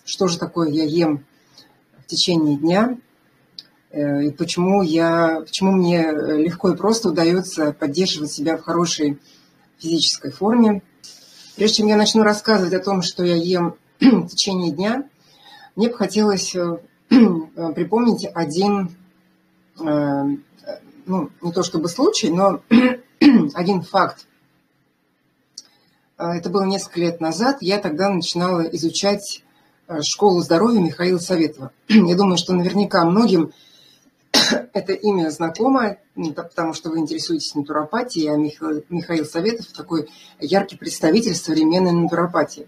что же такое я ем в течение дня, и почему мне легко и просто удается поддерживать себя в хорошей физической форме. Прежде чем я начну рассказывать о том, что я ем в течение дня, мне бы хотелось припомнить один, не то чтобы случай, но один факт. Это было несколько лет назад. Я тогда начинала изучать школу здоровья Михаила Советова. Я думаю, что наверняка многим это имя знакомо, потому что вы интересуетесь натуропатией, а Михаил Советов такой яркий представитель современной натуропатии.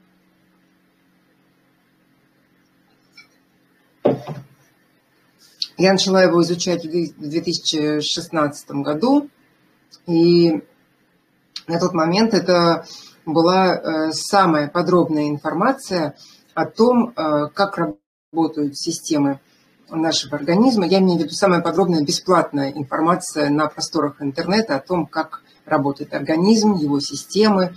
Я начала его изучать в 2016 году, и на тот момент это была самая подробная информация о том, как работают системы нашего организма. Я имею в виду самая подробная бесплатная информация на просторах интернета о том, как работает организм, его системы,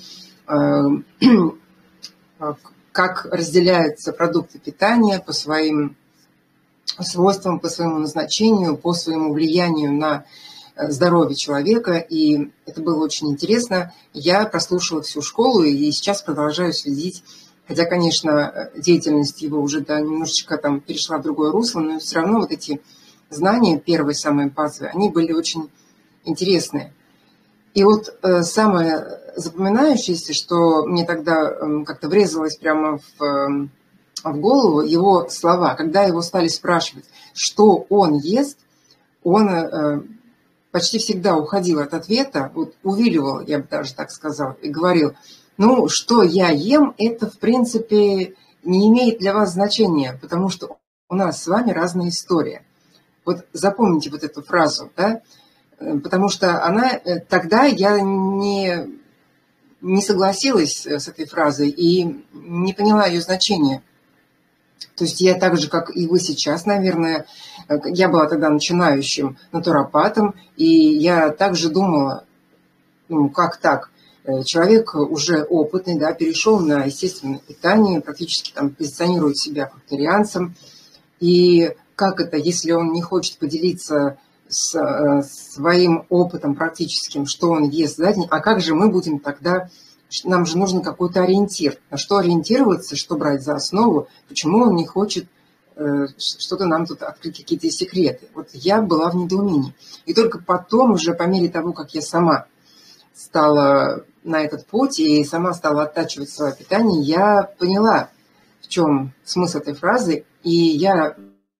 как разделяются продукты питания по своим свойствам, по своему назначению, по своему влиянию на здоровье человека. И это было очень интересно. Я прослушала всю школу и сейчас продолжаю следить. Хотя, конечно, деятельность его уже немножечко перешла в другое русло, но все равно вот эти знания, первые, самые базовые, они были очень интересные. И вот самое запоминающееся, что мне тогда как-то врезалось прямо в голову, его слова. Когда его стали спрашивать, что он ест, он почти всегда уходил от ответа, вот увиливал, я бы даже так сказала, и говорил: что я ем, это, в принципе, не имеет для вас значения, потому что у нас с вами разная история. Вот запомните вот эту фразу, да, потому что тогда я не согласилась с этой фразой и не поняла ее значения. То есть я так же, как и вы сейчас, наверное, я была тогда начинающим натуропатом, и я также думала, как так? Человек уже опытный, да, перешел на естественное питание, практически позиционирует себя факторианцем. И как это, если он не хочет поделиться своим опытом практическим, что он ест за день, а как же мы будем тогда, нам же нужен какой-то ориентир, на что ориентироваться, что брать за основу, почему он не хочет что-то нам тут открыть, какие-то секреты. Вот я была в недоумении. И только потом, уже по мере того, как я сама стала на этот путь и сама стала оттачивать свое питание, я поняла, в чем смысл этой фразы, и я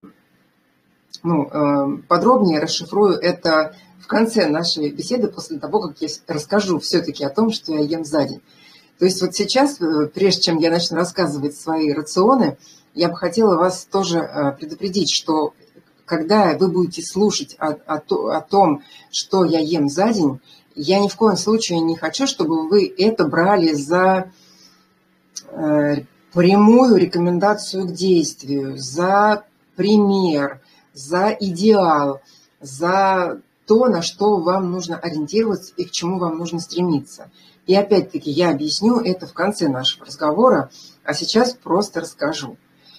подробнее расшифрую это в конце нашей беседы, после того, как я расскажу все-таки о том, что я ем за день. То есть вот сейчас, прежде чем я начну рассказывать свои рационы, я бы хотела вас тоже предупредить, что когда вы будете слушать о том, что я ем за день, я ни в коем случае не хочу, чтобы вы это брали за прямую рекомендацию к действию, за пример, за идеал, за то, на что вам нужно ориентироваться и к чему вам нужно стремиться. И опять-таки я объясню это в конце нашего разговора, а сейчас просто расскажу.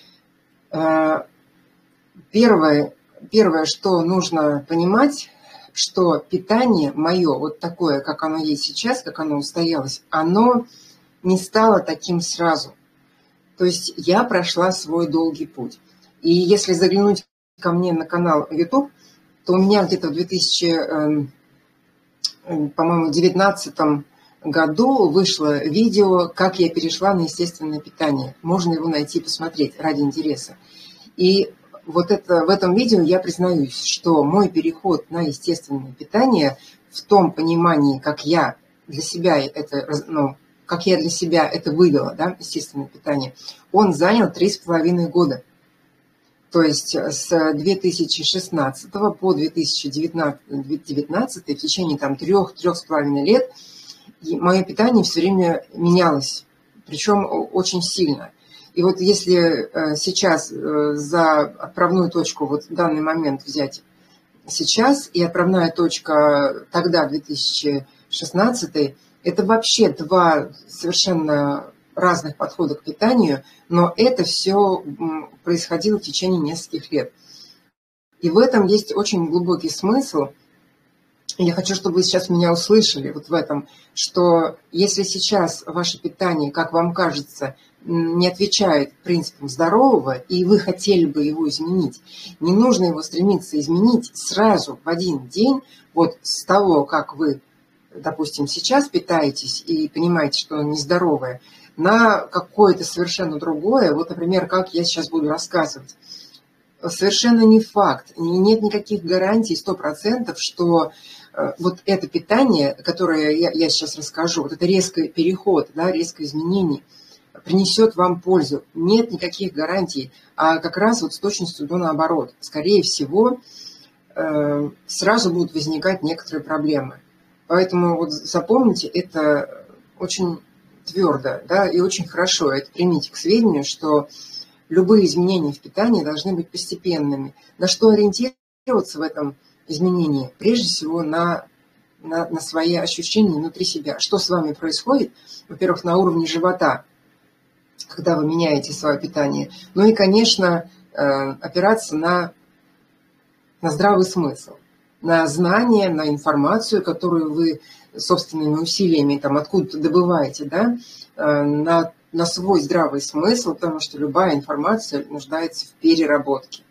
Первое, что нужно понимать, что питание мое, вот такое, как оно есть сейчас, как оно устоялось, оно не стало таким сразу. То есть я прошла свой долгий путь. И если заглянуть ко мне на канал YouTube, то у меня где-то в 2019 году вышло видео, как я перешла на естественное питание. Можно его найти и посмотреть ради интереса. И в этом видео я признаюсь, что мой переход на естественное питание в том понимании, как я для себя это вывела, да, естественное питание, он занял 3,5 года. То есть с 2016 по 2019 в течение 3-3,5 лет мое питание все время менялось, причем очень сильно. И вот если сейчас за отправную точку в данный момент взять сейчас и отправная точка тогда, 2016, это вообще два совершенно разных подходов к питанию, но это все происходило в течение нескольких лет. И в этом есть очень глубокий смысл. Я хочу, чтобы вы сейчас меня услышали вот в этом, что если сейчас ваше питание, как вам кажется, не отвечает принципам здорового, и вы хотели бы его изменить, не нужно его стремиться изменить сразу в один день, вот с того, как вы, допустим, сейчас питаетесь и понимаете, что оно нездоровое, на какое-то совершенно другое, вот, например, как я сейчас буду рассказывать. Совершенно не факт, нет никаких гарантий 100%, что вот это питание, которое я сейчас расскажу, вот это резкий переход, да, резкое изменение, принесет вам пользу. Нет никаких гарантий, а как раз вот с точностью до наоборот. Скорее всего, сразу будут возникать некоторые проблемы. Поэтому вот запомните это очень твердо, да, и очень хорошо это примите к сведению, что любые изменения в питании должны быть постепенными. На что ориентироваться в этом изменении? Прежде всего на свои ощущения внутри себя. Что с вами происходит? Во-первых, на уровне живота, когда вы меняете свое питание. Ну и, конечно, опираться на здравый смысл, на знания, на информацию, которую вы собственными усилиями там откуда-то добываете, да, на свой здравый смысл, потому что любая информация нуждается в переработке.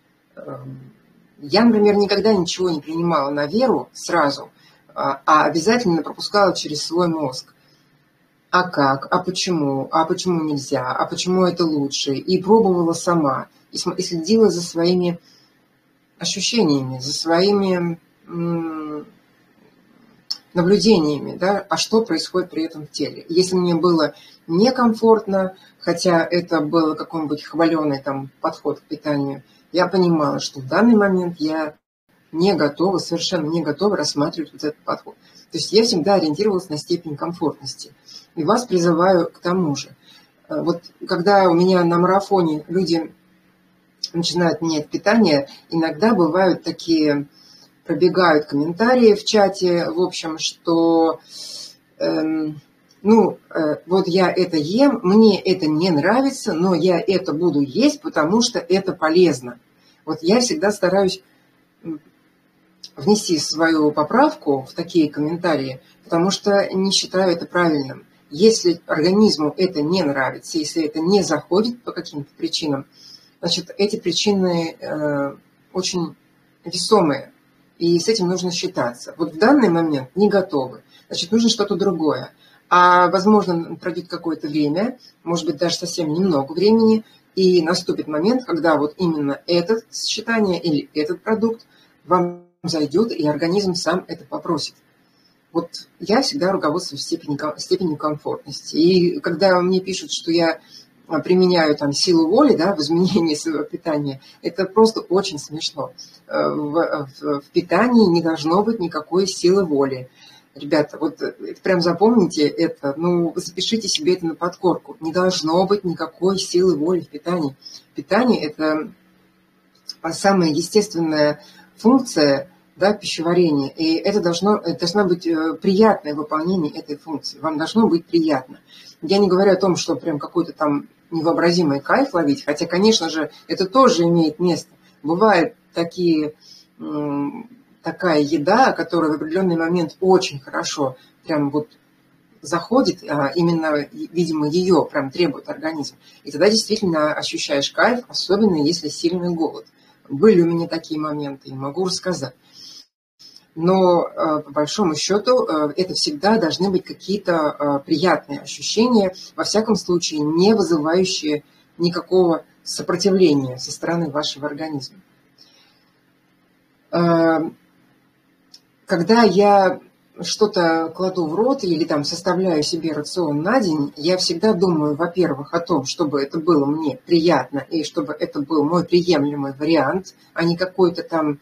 Я, например, никогда ничего не принимала на веру сразу, а обязательно пропускала через свой мозг. А как? А почему? А почему нельзя? А почему это лучше? И пробовала сама. И следила за своими ощущениями, за своими наблюдениями, да, а что происходит при этом в теле. Если мне было некомфортно, хотя это был какой-нибудь хваленый там подход к питанию, я понимала, что в данный момент я не готова, совершенно не готова рассматривать вот этот подход. То есть я всегда ориентировалась на степень комфортности. И вас призываю к тому же. Вот когда у меня на марафоне люди начинают менять питание, иногда бывают такие, пробегают комментарии в чате, в общем, что вот я это ем, мне это не нравится, но я это буду есть, потому что это полезно. Вот я всегда стараюсь внести свою поправку в такие комментарии, потому что не считаю это правильным. Если организму это не нравится, если это не заходит по каким-то причинам, значит, эти причины очень весомые, и с этим нужно считаться. Вот в данный момент не готовы, значит, нужно что-то другое. А, возможно, пройдет какое-то время, может быть, даже совсем немного времени, и наступит момент, когда вот именно это сочетание или этот продукт вам зайдет, и организм сам это попросит. Вот я всегда руководствуюсь степенью комфортности. И когда мне пишут, что я применяю там силу воли, да, в изменении своего питания, это просто очень смешно. В питании не должно быть никакой силы воли. Ребята, вот это прям запомните это, запишите себе это на подкорку. Не должно быть никакой силы воли в питании. Питание – это самая естественная функция, да, пищеварения. И это должна быть приятное выполнение этой функции. Вам должно быть приятно. Я не говорю о том, что прям какой-то там невообразимый кайф ловить, хотя, конечно же, это тоже имеет место. Бывает такая еда, которая в определенный момент очень хорошо прям вот заходит, именно, видимо, ее прям требует организм. И тогда действительно ощущаешь кайф, особенно если сильный голод. Были у меня такие моменты, и могу рассказать. Но по большому счету это всегда должны быть какие-то приятные ощущения, во всяком случае не вызывающие никакого сопротивления со стороны вашего организма. Когда я что-то кладу в рот или там составляю себе рацион на день, я всегда думаю, во-первых, о том, чтобы это было мне приятно и чтобы это был мой приемлемый вариант, а не какой-то там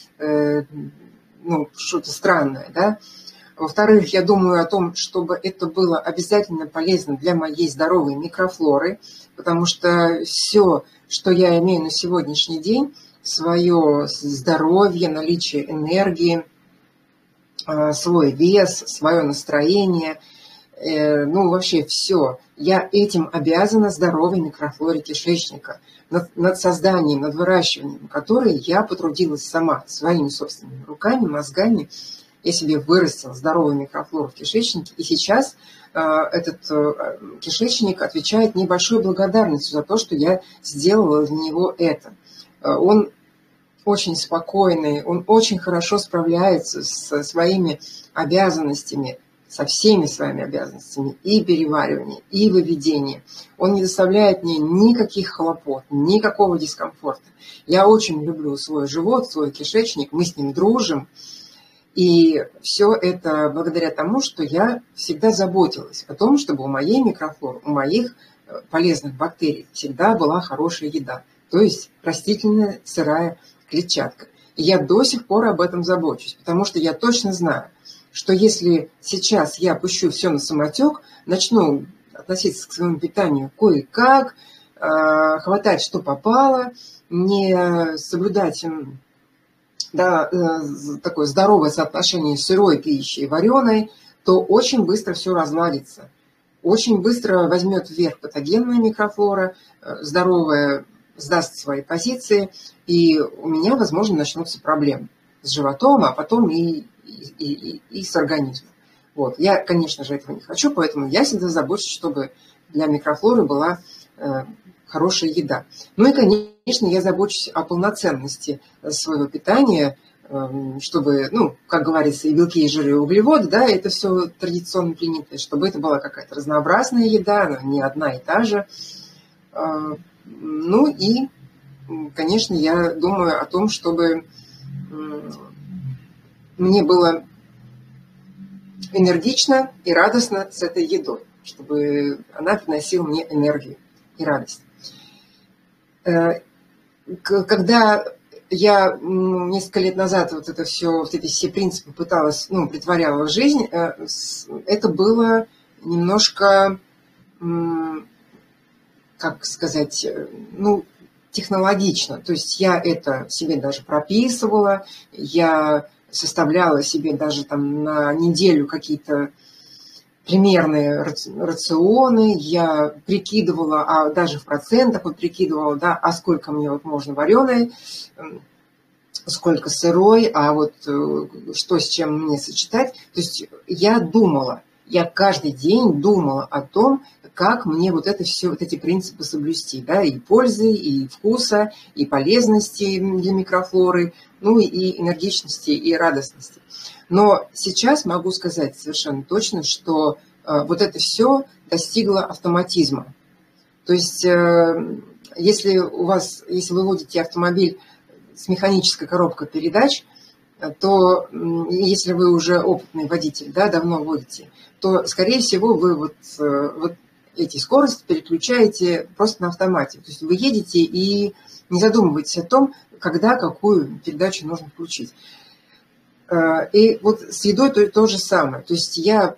что-то странное, да. Во-вторых, я думаю о том, чтобы это было обязательно полезно для моей здоровой микрофлоры, потому что все, что я имею на сегодняшний день, свое здоровье, наличие энергии, свой вес, свое настроение, ну, вообще все. Я этим обязана здоровой микрофлоре кишечника, над созданием, над выращиванием, которой я потрудилась сама, своими собственными руками, мозгами. Я себе вырастила здоровую микрофлору в кишечнике, и сейчас этот кишечник отвечает мне большой благодарностью за то, что я сделала для него это. Он очень спокойный, он очень хорошо справляется со своими обязанностями, со всеми своими обязанностями и переваривания, и выведения. Он не доставляет мне никаких хлопот, никакого дискомфорта. Я очень люблю свой живот, свой кишечник, мы с ним дружим. И все это благодаря тому, что я всегда заботилась о том, чтобы у моей микрофлоры, у моих полезных бактерий всегда была хорошая еда, то есть растительная сырая клетчатка. И я до сих пор об этом забочусь, потому что я точно знаю, что если сейчас я пущу все на самотек, начну относиться к своему питанию кое-как, хватать, что попало, не соблюдать такое здоровое соотношение сырой пищи и вареной, то очень быстро все разладится. Очень быстро возьмет вверх патогенная микрофлора, здоровая сдаст свои позиции, и у меня, возможно, начнутся проблемы с животом, а потом и с организмом. Вот. Я, конечно же, этого не хочу, поэтому я всегда забочусь, чтобы для микрофлоры была хорошая еда. Ну и, конечно, я забочусь о полноценности своего питания, чтобы, ну, как говорится, и белки, и жиры, и углеводы, да, это все традиционно принято, чтобы это была какая-то разнообразная еда, не одна и та же. Ну и, конечно, я думаю о том, чтобы мне было энергично и радостно с этой едой, чтобы она приносила мне энергию и радость. Когда я несколько лет назад вот эти все принципы пыталась, притворяла в жизнь, это было немножко, как сказать, технологично. То есть я это себе даже прописывала, я составляла себе даже там на неделю какие-то примерные рационы, я прикидывала, а даже в процентах вот прикидывала, да, а сколько мне вот можно вареной, сколько сырой, а вот что с чем мне сочетать. То есть я каждый день думала о том, как мне вот эти принципы соблюсти, да, и пользы, и вкуса, и полезности для микрофлоры, и энергичности, и радостности. Но сейчас могу сказать совершенно точно, что вот это все достигло автоматизма. То есть если вы водите автомобиль с механической коробкой передач, то если вы уже опытный водитель, да, давно водите, то, скорее всего, вы вот эти скорости переключаете просто на автомате. То есть вы едете и не задумываетесь о том, когда какую передачу нужно включить. И вот с едой то же самое. То есть это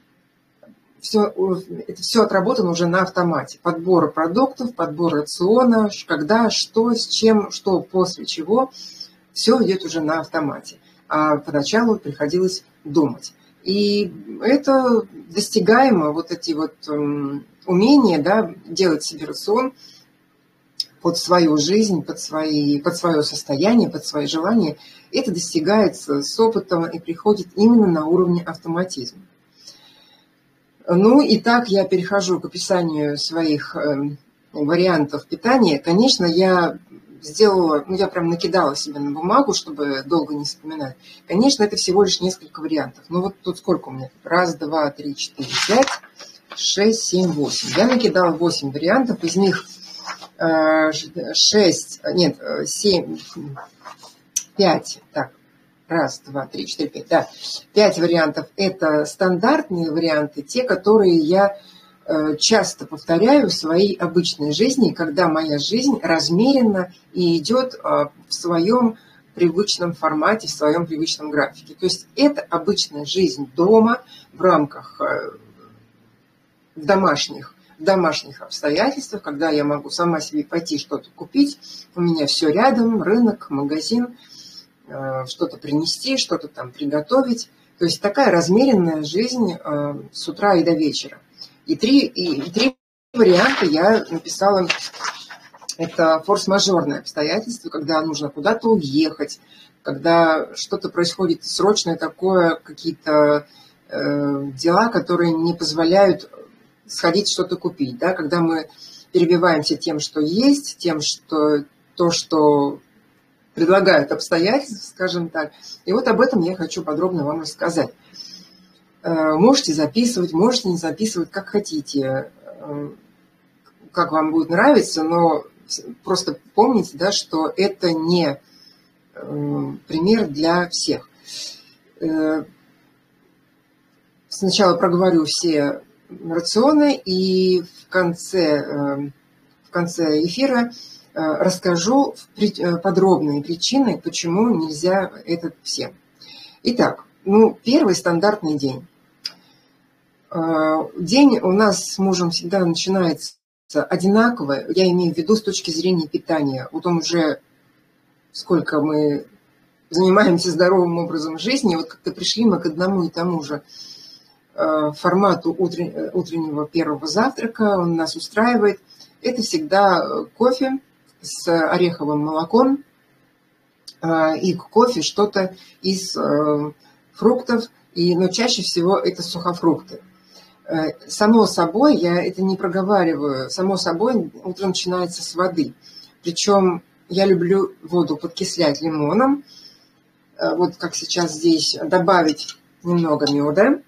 все отработано уже на автомате. Подбор продуктов, подбор рациона, когда, что, с чем, что, после чего. Все идет уже на автомате. А поначалу приходилось думать. И это достигаемо, вот эти вот умения, да, делать себе рацион под свою жизнь, под свое состояние, под свои желания, это достигается с опытом и приходит именно на уровне автоматизма. Ну и так я перехожу к описанию своих вариантов питания. Конечно, я прям накидала себе на бумагу, чтобы долго не вспоминать. Конечно, это всего лишь несколько вариантов. Ну вот тут сколько у меня? 1, 2, 3, 4, 5, 6, 7, 8. Я накидала 8 вариантов, из них 5, так, 1, 2, 3, 4, 5, да, 5 вариантов – это стандартные варианты, те, которые я часто повторяю в своей обычной жизни, когда моя жизнь размерена и идет в своем привычном формате, в своем привычном графике. То есть это обычная жизнь дома в рамках в домашних обстоятельствах, когда я могу сама себе пойти что-то купить, у меня все рядом, рынок, магазин, что-то принести, что-то там приготовить. То есть такая размеренная жизнь с утра и до вечера. И три варианта я написала. Это форс-мажорные обстоятельства, когда нужно куда-то уехать, когда что-то происходит срочное такое, какие-то дела, которые не позволяют сходить что-то купить. Да? Когда мы перебиваемся тем, что есть, тем, что то, что предлагают обстоятельства, скажем так. И вот об этом я хочу подробно вам рассказать. Можете записывать, можете не записывать, как хотите, как вам будет нравиться, но просто помните, да, что это не пример для всех. Сначала проговорю все рационы, и в конце эфира расскажу подробные причины, почему нельзя это всем. Итак, первый стандартный день. День у нас с мужем всегда начинается одинаково, я имею в виду с точки зрения питания. Вот он уже, сколько мы занимаемся здоровым образом жизни, вот как-то пришли мы к одному и тому же формату утреннего первого завтрака, он нас устраивает. Это всегда кофе с ореховым молоком и к кофе что-то из фруктов, но чаще всего это сухофрукты. Само собой, я это не проговариваю, само собой утро начинается с воды. Причем я люблю воду подкислять лимоном, вот как сейчас здесь, добавить немного меда.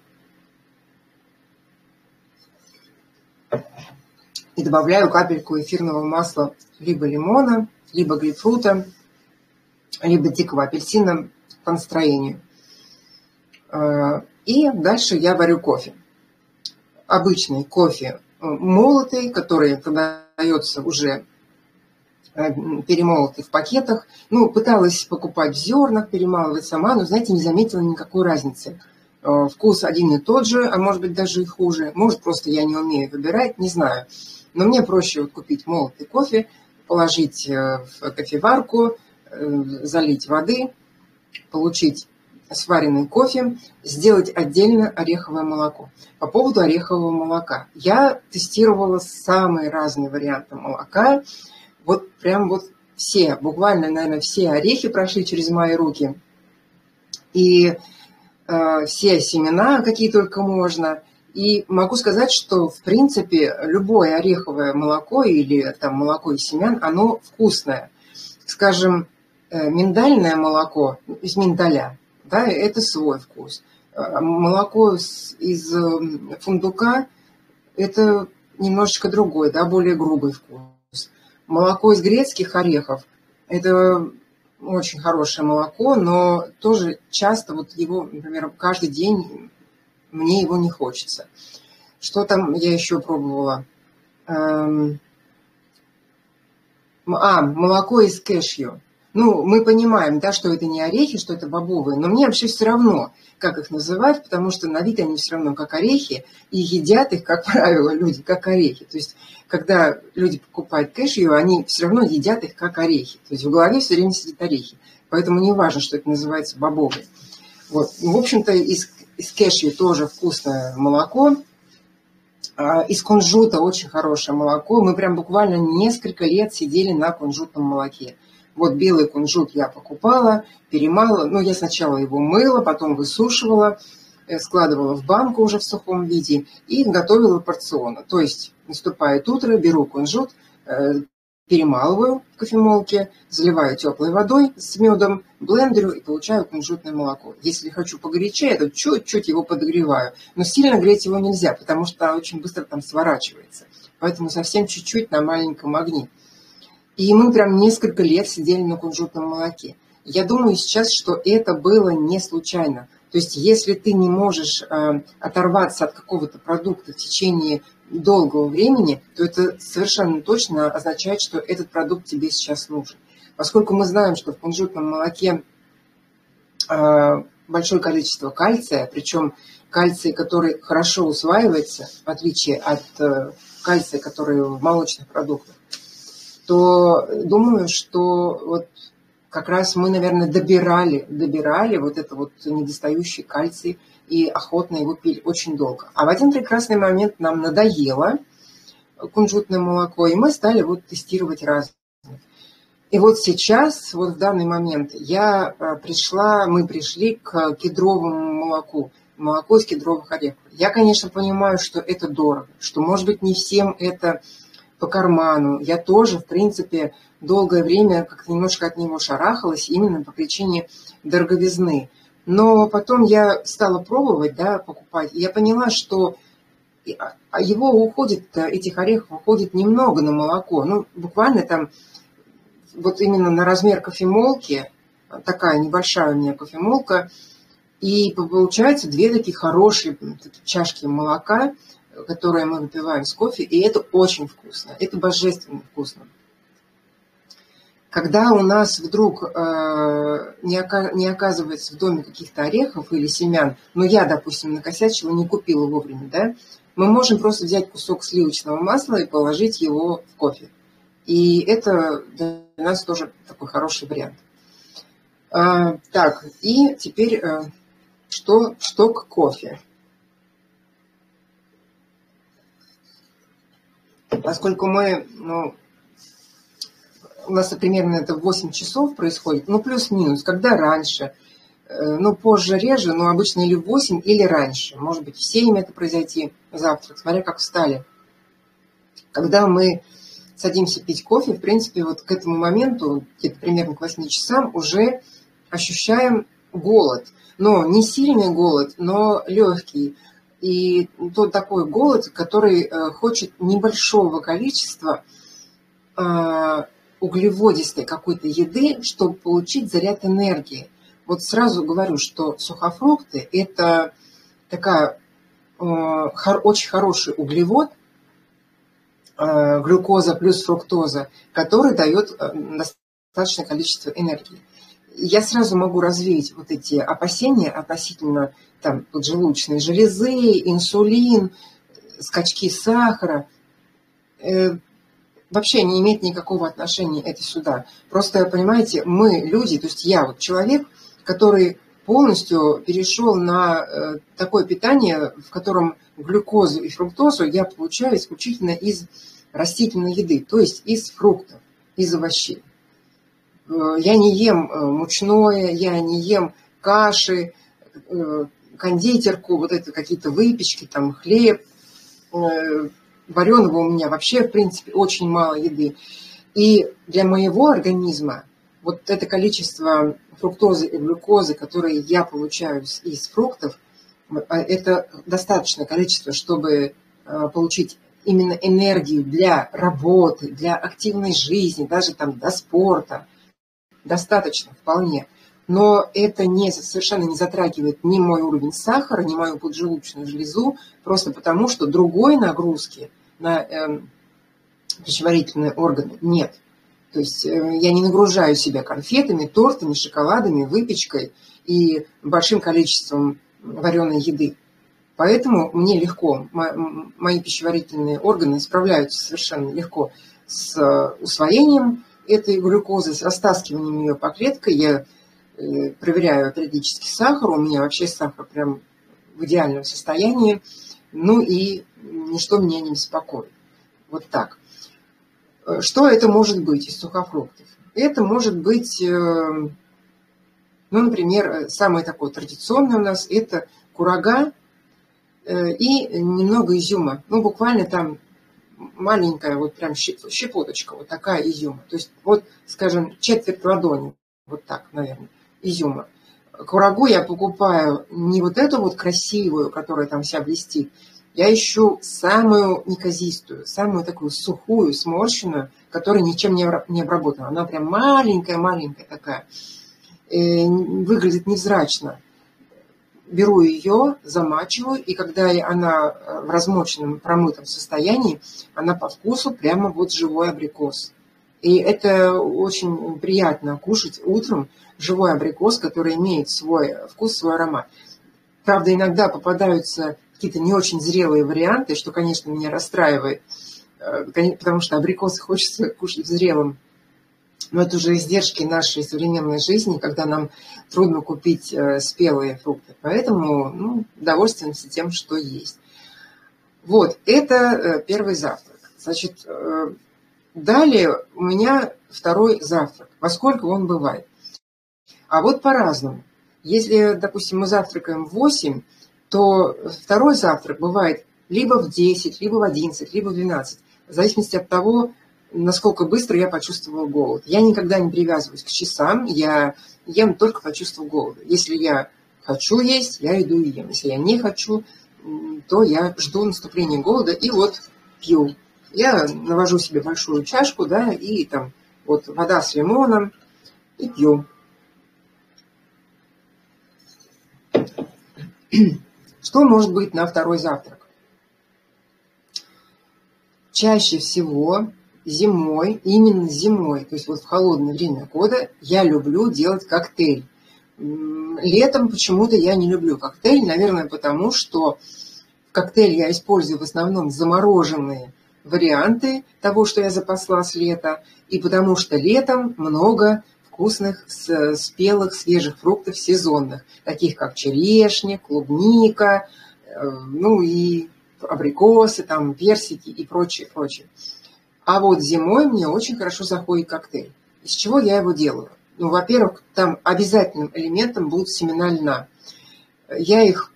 И добавляю капельку эфирного масла либо лимона, либо грейпфрута, либо дикого апельсина по настроению. И дальше я варю кофе. Обычный кофе молотый, который продается уже перемолотый в пакетах. Пыталась покупать в зернах, перемалывать сама, но, знаете, не заметила никакой разницы. Вкус один и тот же, а может быть даже и хуже. Может, просто я не умею выбирать, не знаю. Но мне проще купить молотый кофе, положить в кофеварку, залить воды, получить сваренный кофе, сделать отдельно ореховое молоко. По поводу орехового молока. Я тестировала самые разные варианты молока. Вот прям вот все, буквально, наверное, все орехи прошли через мои руки. И все семена, какие только можно. И могу сказать, что, в принципе, любое ореховое молоко или там молоко из семян, оно вкусное. Скажем, миндальное молоко из миндаля, да, это свой вкус. Молоко из фундука – это немножечко другой, да, более грубый вкус. Молоко из грецких орехов – это очень хорошее молоко, но тоже часто вот его, например, каждый день мне его не хочется. Что там я еще пробовала? Молоко из кэшью. Мы понимаем, да, что это не орехи, что это бобовые, но мне вообще все равно, как их называть, потому что на вид они все равно как орехи, и едят их, как правило, люди как орехи. То есть, когда люди покупают кэшью, они все равно едят их как орехи. То есть, в голове все время сидят орехи. Поэтому не важно, что это называется бобовые. Вот. В общем-то, из кэшью тоже вкусное молоко. Из кунжута очень хорошее молоко. Мы прям буквально несколько лет сидели на кунжутном молоке. Вот белый кунжут я покупала, перемалывала. Я сначала его мыла, потом высушивала, складывала в банку уже в сухом виде и готовила порционно. То есть наступает утро, беру кунжут, перемалываю в кофемолке, заливаю теплой водой с медом, блендерю и получаю кунжутное молоко. Если хочу погорячее, то чуть-чуть его подогреваю. Но сильно греть его нельзя, потому что очень быстро там сворачивается. Поэтому совсем чуть-чуть на маленьком огне. И мы прям несколько лет сидели на кунжутном молоке. Я думаю сейчас, что это было не случайно. То есть если ты не можешь оторваться от какого-то продукта в течение долгого времени, то это совершенно точно означает, что этот продукт тебе сейчас нужен. Поскольку мы знаем, что в кунжутном молоке большое количество кальция, причем кальций, который хорошо усваивается, в отличие от кальция, который в молочных продуктах, то думаю, что вот как раз мы, наверное, добирали вот это вот недостающий кальций и охотно его пили очень долго. А в один прекрасный момент нам надоело кунжутное молоко, и мы стали вот тестировать разные. И вот сейчас, вот в данный момент мы пришли к кедровому молоку, молоко из кедровых орехов. Я, конечно, понимаю, что это дорого, что, может быть, не всем это по карману. Я тоже, в принципе, долгое время как-то немножко от него шарахалась именно по причине дороговизны. Но потом я стала пробовать, да, покупать, и я поняла, что этих орехов уходит немного на молоко. Ну, буквально там, вот именно на размер кофемолки, такая небольшая у меня кофемолка, и получается 2 такие хорошие чашки молока, которые мы выпиваем с кофе, и это очень вкусно, это божественно вкусно. Когда у нас вдруг не оказывается в доме каких-то орехов или семян, но я, допустим, накосячила, не купила вовремя, да, мы можем просто взять кусок сливочного масла и положить его в кофе. И это для нас тоже такой хороший вариант. Так, и теперь что к кофе. Поскольку у нас примерно это в 8 часов происходит, плюс-минус, когда раньше, позже реже, но обычно или в 8, или раньше. Может быть, в 7 это произойти завтрак, смотря как встали. Когда мы садимся пить кофе, в принципе, вот к этому моменту, где-то примерно к 8 часам, уже ощущаем голод. Но не сильный голод, но легкий. И тот такой голод, который хочет небольшого количества углеводистой какой-то еды, чтобы получить заряд энергии. Вот сразу говорю, что сухофрукты – это очень хороший углевод, глюкоза плюс фруктоза, который дает достаточное количество энергии. Я сразу могу развеять вот эти опасения относительно поджелудочной железы, инсулин, скачки сахара. Вообще не имеет никакого отношения это сюда. Просто, понимаете, мы люди, то есть я вот человек, который полностью перешел на такое питание, в котором глюкозу и фруктозу я получаю исключительно из растительной еды, то есть из фруктов, из овощей. Я не ем мучное, я не ем каши, кондитерку, вот это какие-то выпечки, хлеб. Вареного у меня вообще, в принципе, очень мало еды. И для моего организма вот это количество фруктозы и глюкозы, которые я получаю из фруктов, это достаточное количество, чтобы получить именно энергию для работы, для активной жизни, даже до спорта. Достаточно, вполне. Но это совершенно не затрагивает ни мой уровень сахара, ни мою поджелудочную железу, просто потому, что другой нагрузки на пищеварительные органы нет. То есть я не нагружаю себя конфетами, тортами, шоколадами, выпечкой и большим количеством вареной еды. Поэтому мне легко, мои пищеварительные органы справляются совершенно легко с усвоением этой глюкозы, с растаскиванием ее по клетке. Я проверяю периодически сахар, у меня вообще сахар прям в идеальном состоянии, и ничто меня не беспокоит. Вот так. Что это может быть из сухофруктов? Это может быть, например, самое такое традиционное у нас – это курага и немного изюма. Буквально маленькая, вот прям щепоточка, вот такая изюма. То есть, вот, скажем, четверть ладони, вот так, наверное, изюма. Курагу я покупаю не вот эту вот красивую, которая вся блестит. Я ищу самую неказистую, самую такую сухую, сморщенную, которая ничем не обработана. Она прям маленькая-маленькая такая. Выглядит невзрачно. Беру ее, замачиваю, и когда она в размоченном, промытом состоянии, она по вкусу прямо вот живой абрикос. И это очень приятно кушать утром живой абрикос, который имеет свой вкус, свой аромат. Правда, иногда попадаются какие-то не очень зрелые варианты, что, конечно, меня расстраивает, потому что абрикосы хочется кушать в зрелом Но это уже издержки нашей современной жизни, когда нам трудно купить спелые фрукты. Поэтому довольствуемся тем, что есть. Вот, это первый завтрак. Значит, далее у меня второй завтрак. Во сколько он бывает? А вот по-разному. Если, допустим, мы завтракаем в 8, то второй завтрак бывает либо в 10, либо в 11, либо в 12. В зависимости от того, насколько быстро я почувствовала голод. Я никогда не привязываюсь к часам, я ем только почувствовав голод. Если я хочу есть, я иду и ем. Если я не хочу, то я жду наступления голода и вот пью. Я навожу себе большую чашку, да, и там вот вода с лимоном и пью. Что может быть на второй завтрак? Чаще всего зимой, именно зимой, то есть вот в холодное время года, я люблю делать коктейль. Летом почему-то я не люблю коктейль, наверное, потому что в коктейль я использую в основном замороженные варианты того, что я запасла с лета, и потому что летом много вкусных, спелых, свежих фруктов сезонных, таких как черешня, клубника, и абрикосы, там, персики и прочее, прочее. А вот зимой мне очень хорошо заходит коктейль. Из чего я его делаю? Во-первых, там обязательным элементом будут семена льна. Я их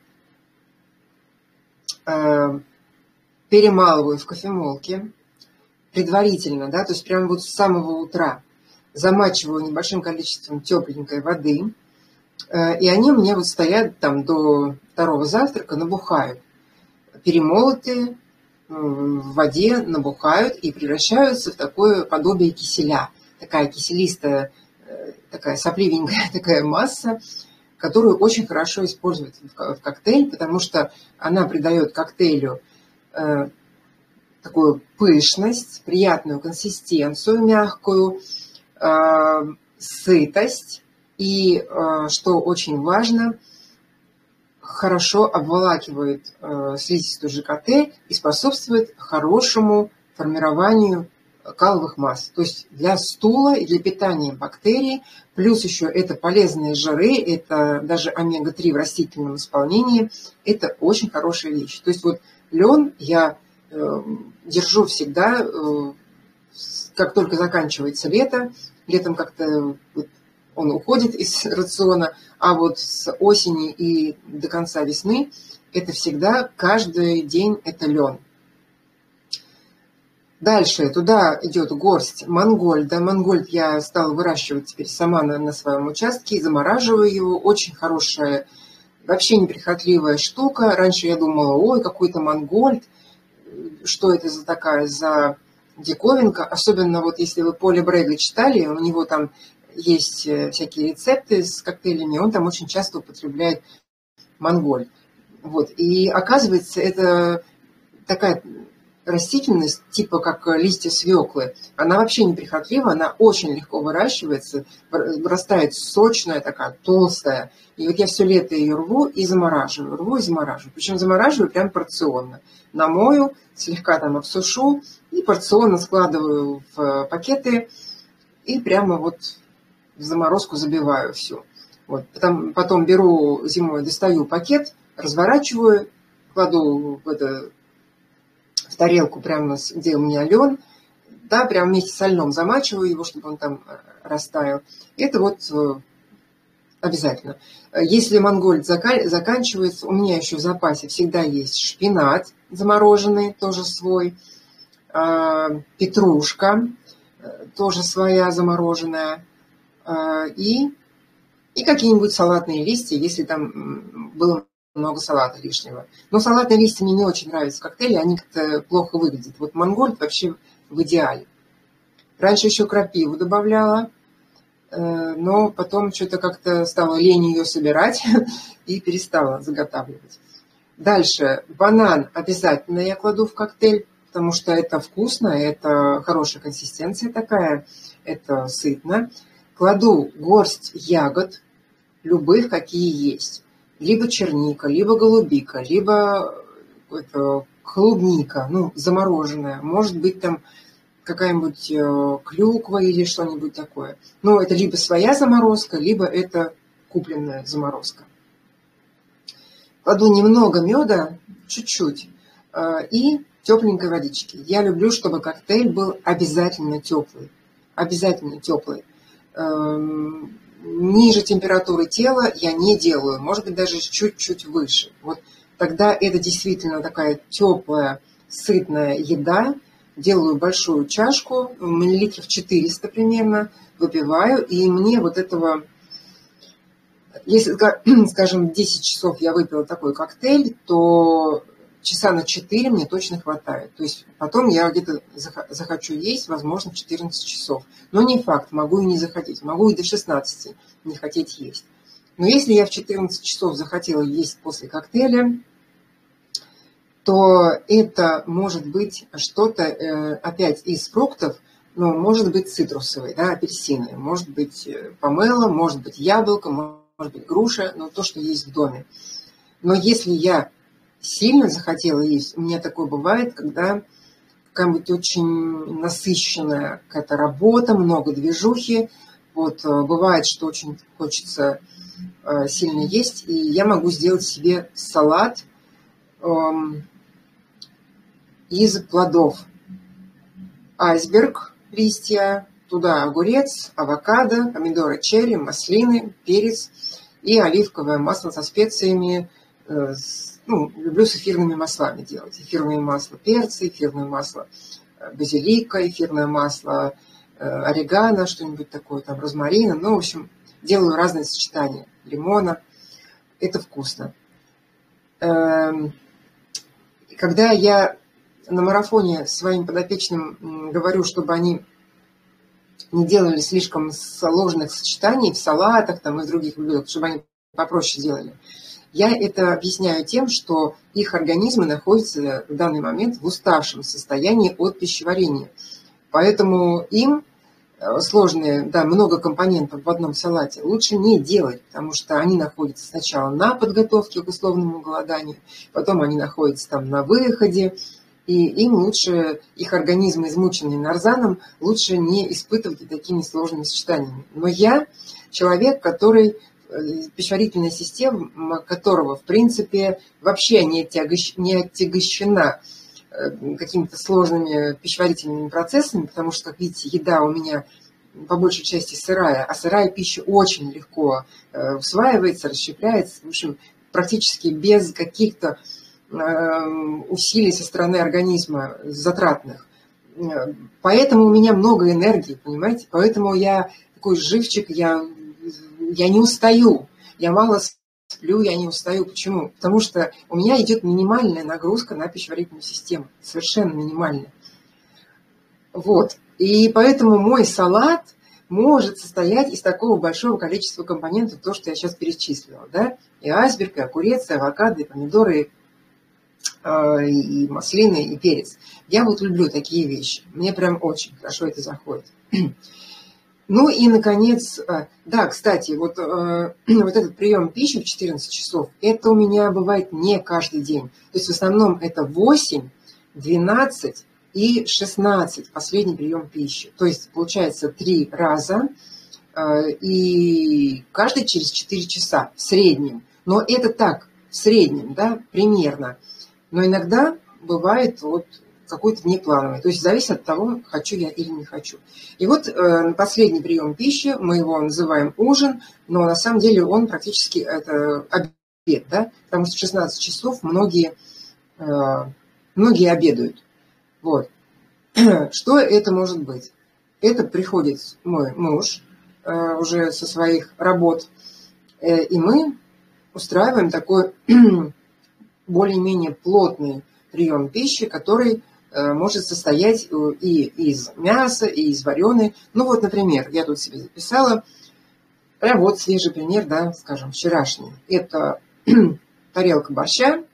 перемалываю в кофемолке предварительно, да, то есть прямо вот с самого утра замачиваю небольшим количеством тепленькой воды, и они мне вот стоят там до второго завтрака, набухают. Перемолотые в воде набухают и превращаются в такое подобие киселя. Такая киселистая, такая сопливенькая такая масса, которую очень хорошо использовать в коктейль, потому что она придает коктейлю такую пышность, приятную консистенцию, мягкую, сытость и, что очень важно, хорошо обволакивает слизистую ЖКТ и способствует хорошему формированию каловых масс. То есть для стула и для питания бактерий, плюс еще это полезные жиры, это даже омега-3 в растительном исполнении, это очень хорошая вещь. То есть вот лен я держу всегда, как только заканчивается лето, летом как-то он уходит из рациона, а вот с осени и до конца весны это всегда, каждый день это лен. Дальше туда идет горсть мангольда. Мангольд я стала выращивать теперь сама на своем участке, замораживаю его. Очень хорошая, вообще неприхотливая штука. Раньше я думала, ой, какой-то мангольд, что это за диковинка. Особенно вот если вы Поля Брэга читали, у него там есть всякие рецепты с коктейлями, он там очень часто употребляет мангольд. Вот. И оказывается, это такая растительность, типа как листья свеклы. Она вообще неприхотлива, она очень легко выращивается, вырастает сочная такая, толстая. И вот я все лето ее рву и замораживаю. Причем замораживаю прям порционно. Намою, слегка там обсушу и порционно складываю в пакеты и прямо вот в заморозку забиваю все. Вот. Потом беру зимой, достаю пакет, разворачиваю, кладу в тарелку прямо, где у меня лен, да, прямо вместе со льном замачиваю его, чтобы он там растаял. Это вот обязательно. Если мангольд заканчивается, у меня еще в запасе всегда есть шпинат замороженный, тоже свой, петрушка, тоже своя замороженная, и какие-нибудь салатные листья, если там было много салата лишнего. Но салатные листья мне не очень нравятся в коктейле, они как-то плохо выглядят. Вот мангольд вообще в идеале. Раньше еще крапиву добавляла, но потом что-то как-то стало лень ее собирать и перестала заготавливать. Дальше банан обязательно я кладу в коктейль, потому что это вкусно, это хорошая консистенция такая, это сытно. Кладу горсть ягод, любых, какие есть. Либо черника, либо голубика, либо клубника, замороженная. Может быть, там какая-нибудь клюква или что-нибудь такое. Но это либо своя заморозка, либо это купленная заморозка. Кладу немного меда, чуть-чуть, и тепленькой водички. Я люблю, чтобы коктейль был обязательно теплый. Обязательно теплый. Ниже температуры тела я не делаю, может быть, даже чуть-чуть выше. Вот тогда это действительно такая теплая, сытная еда. Делаю большую чашку, миллилитров 400 примерно, выпиваю, и мне вот этого... Если, скажем, 10 часов я выпила такой коктейль, то часа на 4 мне точно хватает. То есть потом я где-то захочу есть, возможно, в 14 часов. Но не факт, могу и не захотеть. Могу и до 16 не хотеть есть. Но если я в 14 часов захотела есть после коктейля, то это может быть что-то опять из фруктов, но может быть цитрусовый, да, апельсины, может быть помело, может быть яблоко, может быть груша, но то, что есть в доме. Но если я сильно захотела есть, у меня такое бывает, когда какая-нибудь очень насыщенная какая-то работа, много движухи, вот бывает, что очень хочется сильно есть, и я могу сделать себе салат из плодов. Айсберг, листья, туда огурец, авокадо, помидоры черри, маслины, перец и оливковое масло со специями. Люблю с эфирными маслами делать. Эфирное масло перца, эфирное масло базилика, эфирное масло орегано, что-нибудь такое, там розмарина. В общем, делаю разные сочетания лимона. Это вкусно. Когда я на марафоне своим подопечным говорю, чтобы они не делали слишком сложных сочетаний в салатах там, и в других блюдах, чтобы они попроще делали. Я это объясняю тем, что их организмы находятся в данный момент в уставшем состоянии от пищеварения. Поэтому им сложные, да, много компонентов в одном салате лучше не делать, потому что они находятся сначала на подготовке к условному голоданию, потом они находятся там на выходе, и им лучше, их организмы, измученные нарзаном, лучше не испытывать такими сложными сочетаниями. Но я человек, который, пищеварительная система которого, в принципе, вообще не отягощена какими-то сложными пищеварительными процессами, потому что, как видите, еда у меня по большей части сырая, а сырая пища очень легко усваивается, расщепляется, в общем, практически без каких-то усилий со стороны организма затратных. Поэтому у меня много энергии, понимаете? Поэтому я такой живчик, я не устаю, я мало сплю, я не устаю. Почему? Потому что у меня идет минимальная нагрузка на пищеварительную систему, совершенно минимальная. Вот. И поэтому мой салат может состоять из такого большого количества компонентов, то, что я сейчас перечислила. Да? И айсберг, и огурец, и авокадо, и помидоры, и маслины, и перец. Я вот люблю такие вещи. Мне прям очень хорошо это заходит. Ну и, наконец, да, кстати, вот этот прием пищи в 14 часов, это у меня бывает не каждый день. То есть в основном это 8, 12 и 16 последний прием пищи. То есть получается 3 раза, и каждый через 4 часа в среднем. Но это так, в среднем, да, примерно. Но иногда бывает вот какой-то внеплановый. То есть зависит от того, хочу я или не хочу. И вот последний прием пищи, мы его называем ужин, но на самом деле он практически это обед, да? Потому что в 16 часов многие обедают. Вот. Что это может быть? Это приходит мой муж уже со своих работ, и мы устраиваем такой более-менее плотный прием пищи, который может состоять и из мяса, и из вареной. Ну вот, например, я тут себе записала, прям вот свежий пример, да, скажем, вчерашний. Это тарелка борща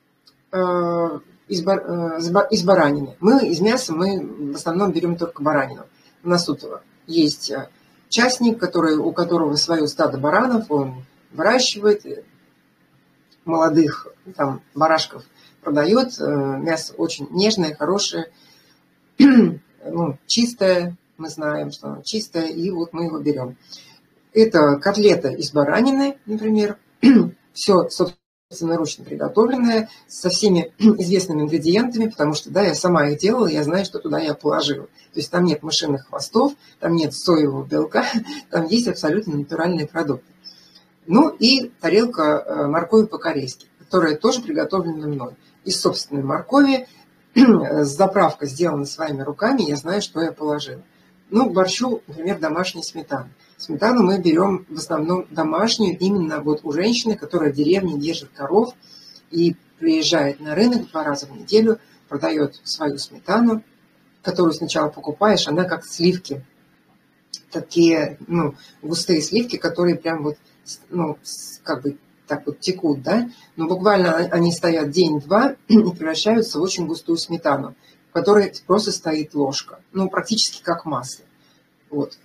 из баранины. Из мяса мы в основном берем только баранину. У нас тут есть частник, у которого свое стадо баранов, он выращивает молодых там барашков, продает. Мясо очень нежное, хорошее. ну, чистое, мы знаем, что оно чистое, и вот мы его берем. Это котлета из баранины, например, все, собственноручно приготовленное, со всеми известными ингредиентами, потому что, да, я сама их делала, я знаю, что туда я положила. То есть там нет мышиных хвостов, там нет соевого белка, там есть абсолютно натуральные продукты. Ну и тарелка моркови по-корейски, которая тоже приготовлена мной. Из собственной моркови, заправка сделана своими руками, я знаю, что я положила. Ну, к борщу, например, домашняя сметана. Сметану мы берем в основном домашнюю, именно вот у женщины, которая в деревне держит коров и приезжает на рынок 2 раза в неделю, продает свою сметану, которую сначала покупаешь, она как сливки. Такие, ну, густые сливки, которые прям вот, ну, как бы так вот текут, да, но буквально они стоят день-два и превращаются в очень густую сметану, в которой просто стоит ложка, ну, практически как масло. Вот.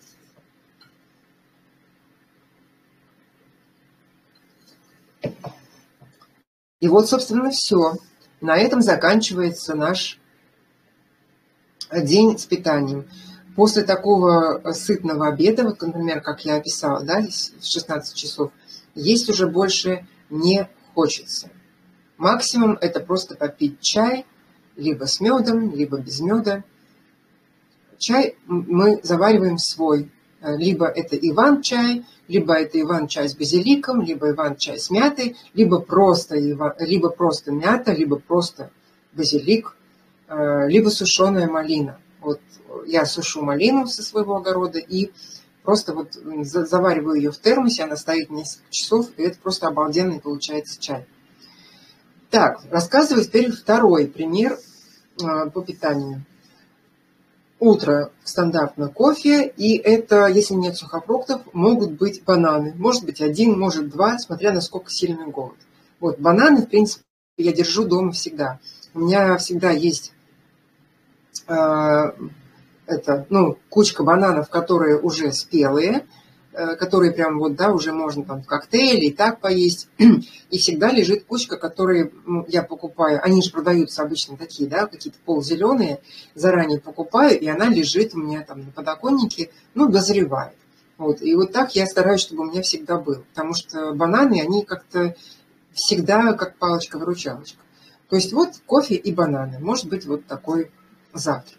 И вот, собственно, все. На этом заканчивается наш день с питанием. После такого сытного обеда, вот, например, как я описала, да, в 16 часов, есть уже больше не хочется. Максимум это просто попить чай, либо с медом, либо без меда. Чай мы завариваем свой. Либо это Иван-чай, либо это Иван-чай с базиликом, либо Иван-чай с мятой, либо просто мята, либо просто базилик, либо сушеная малина. Вот я сушу малину со своего огорода и просто вот завариваю ее в термосе, она стоит несколько часов, и это просто обалденный получается чай. Так, рассказываю теперь второй пример по питанию. Утро стандартно кофе, и это, если нет сухофруктов, могут быть бананы. Может быть 1, может 2, смотря насколько сильный голод. Вот, бананы, в принципе, я держу дома всегда. У меня всегда есть кучка бананов, которые уже спелые, которые прям вот, да, уже можно там в коктейле и так поесть. И всегда лежит кучка, которые я покупаю. Они же продаются обычно такие, да, какие-то полузеленые. Заранее покупаю, и она лежит у меня там на подоконнике, ну, дозревает. Вот. И вот так я стараюсь, чтобы у меня всегда был. Потому что бананы, они как-то всегда как палочка-выручалочка. То есть вот кофе и бананы. Может быть вот такой завтрак.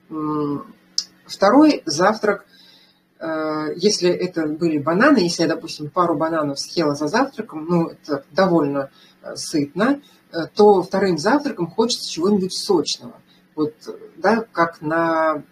Второй завтрак, если это были бананы, если я, допустим, пару бананов съела за завтраком, ну, это довольно сытно, то вторым завтраком хочется чего-нибудь сочного. Вот, да, как на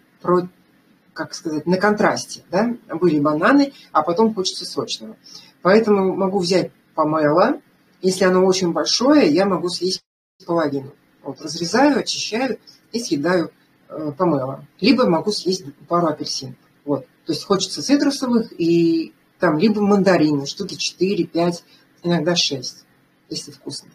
контрасте, да, были бананы, а потом хочется сочного. Поэтому могу взять помело, если оно очень большое, я могу съесть половину. Вот, разрезаю, очищаю и съедаю помело. Либо могу съесть пару апельсинов. Вот. То есть хочется цитрусовых и там либо мандарины, штуки 4, 5, иногда 6, если вкусно.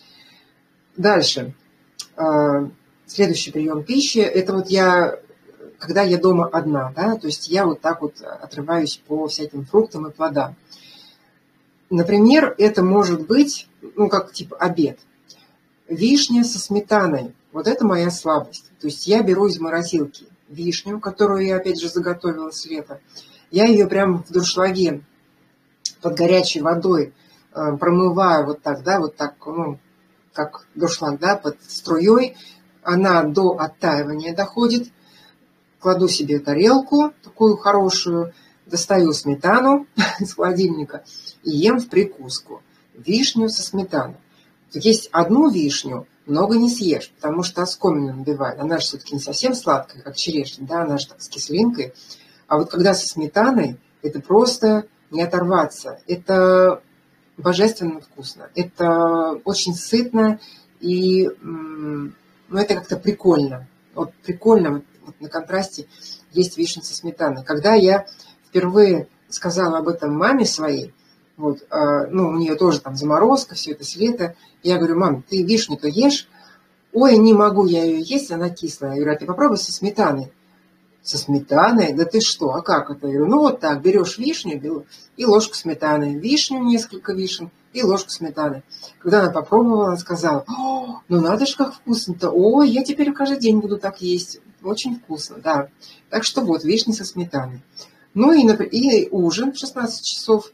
Дальше. Следующий прием пищи. Это вот когда я дома одна, да, то есть я вот так вот отрываюсь по всяким фруктам и плодам. Например, это может быть, ну, как типа обед. Вишня со сметаной. Вот это моя слабость. То есть я беру из морозилки вишню, которую я, опять же, заготовила с лета. Я ее прямо в дуршлаге под горячей водой промываю вот так, да, вот так, ну, как дуршлаг, да, под струей. Она до оттаивания доходит. Кладу себе тарелку такую хорошую, достаю сметану из холодильника и ем в прикуску. Вишню со сметаной. Есть одну вишню, много не съешь, потому что оскомину набивает. Она же все-таки не совсем сладкая, как черешня, да, она же так с кислинкой. А вот когда со сметаной, это просто не оторваться. Это божественно вкусно. Это очень сытно и ну, это как-то прикольно. Вот прикольно вот на контрасте есть вишня со сметаной. Когда я впервые сказала об этом маме своей, вот, ну, у нее тоже там заморозка, все это с лета. Я говорю: мам, ты вишню-то ешь? Ой, не могу я ее есть, она кислая. Я говорю: а ты попробуй со сметаной. Со сметаной? Да ты что, а как это? Я говорю: ну вот так, берешь вишню и ложку сметаны. Вишню, несколько вишен и ложку сметаны. Когда она попробовала, она сказала: ну надо же, как вкусно-то. Ой, я теперь каждый день буду так есть. очень вкусно, да. Так что вот, вишня со сметаной. Ну и ужин в 16 часов.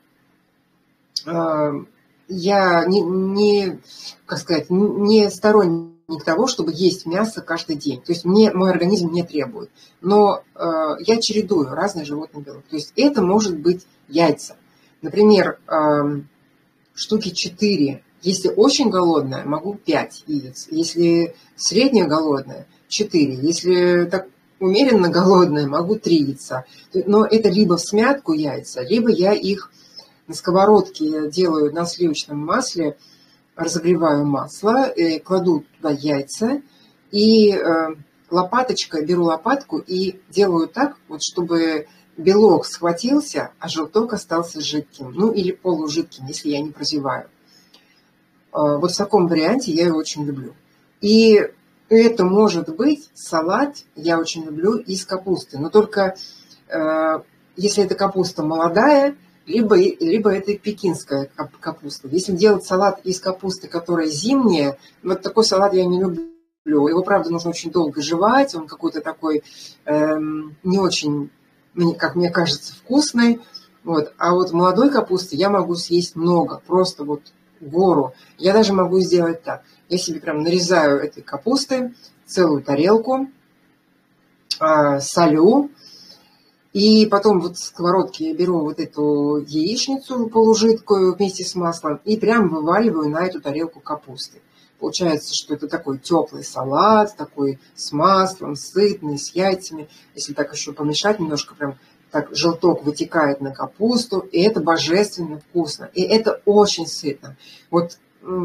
Я как сказать, не сторонник того, чтобы есть мясо каждый день. То есть мой организм не требует. Но я чередую разные животные белки. То есть это может быть яйца. Например, штуки 4. Если очень голодная, могу 5 яиц. Если средняя голодная, 4. Если так умеренно голодная, могу 3 яйца. Но это либо в смятку яйца, либо я их на сковородке делаю на сливочном масле, разогреваю масло, кладу туда яйца и беру лопатку и делаю так, вот, чтобы белок схватился, а желток остался жидким, ну или полужидким, если я не прозеваю. Вот в таком варианте я его очень люблю. И это может быть салат, я очень люблю, из капусты, но только если эта капуста молодая, либо это пекинская капуста. Если делать салат из капусты, которая зимняя, вот такой салат я не люблю. Его, правда, нужно очень долго жевать, он какой-то такой не очень, как мне кажется, вкусный. Вот. А вот молодой капусты я могу съесть много, просто вот гору. Я даже могу сделать так. Я себе прям нарезаю этой капусты целую тарелку, солю. И потом вот в сковородке я беру вот эту яичницу полужидкую вместе с маслом и прям вываливаю на эту тарелку капусты. Получается, что это такой теплый салат, такой с маслом, сытный, с яйцами. Если так еще помешать немножко, прям так желток вытекает на капусту, и это божественно вкусно. И это очень сытно. Вот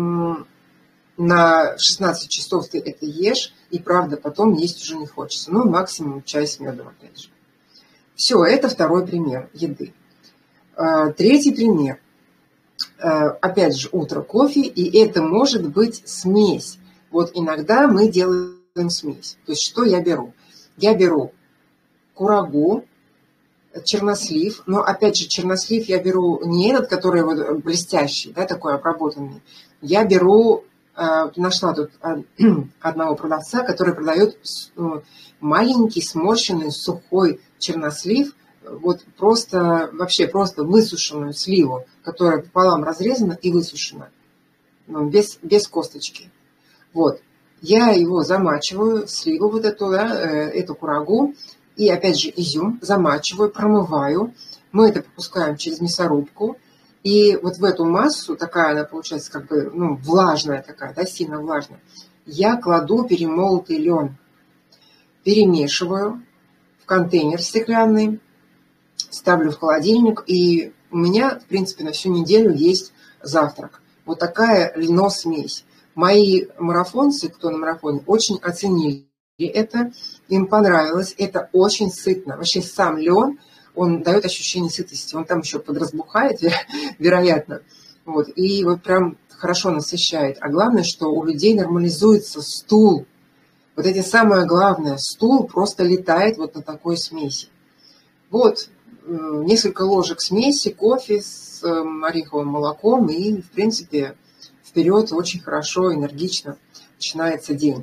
на 16 часов ты это ешь, и правда потом есть уже не хочется. Ну, максимум чай с медом, опять же. Все, это второй пример еды. Третий пример. Опять же, утро, кофе, и это может быть смесь. Вот иногда мы делаем смесь. То есть что я беру? Я беру курагу, чернослив, но опять же чернослив я беру не этот, который вот блестящий, да, такой обработанный. Я беру, нашла тут одного продавца, который продает маленький сморщенный сухой чернослив, вот вообще просто высушенную сливу, которая пополам разрезана и высушена, без косточки. Вот. Я его замачиваю, сливу вот эту, да, эту курагу, и опять же изюм замачиваю, промываю. Мы это пропускаем через мясорубку. И вот в эту массу, такая она получается как бы влажная такая, да, сильно влажная, я кладу перемолотый лен, перемешиваю в контейнер стеклянный, ставлю в холодильник, и у меня, в принципе, на всю неделю есть завтрак. Вот такая льно-смесь. Мои марафонцы, кто на марафоне, очень оценили это, им понравилось, это очень сытно. Вообще сам лен, он дает ощущение сытости, он там еще подразбухает, вероятно, вот, и вот прям хорошо насыщает. А главное, что у людей нормализуется стул. Вот это самое главное, стул просто летает вот на такой смеси. Вот, несколько ложек смеси, кофе с ореховым молоком, и, в принципе, вперед, очень хорошо, энергично начинается день.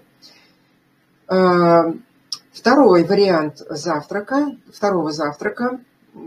Второй вариант второго завтрака,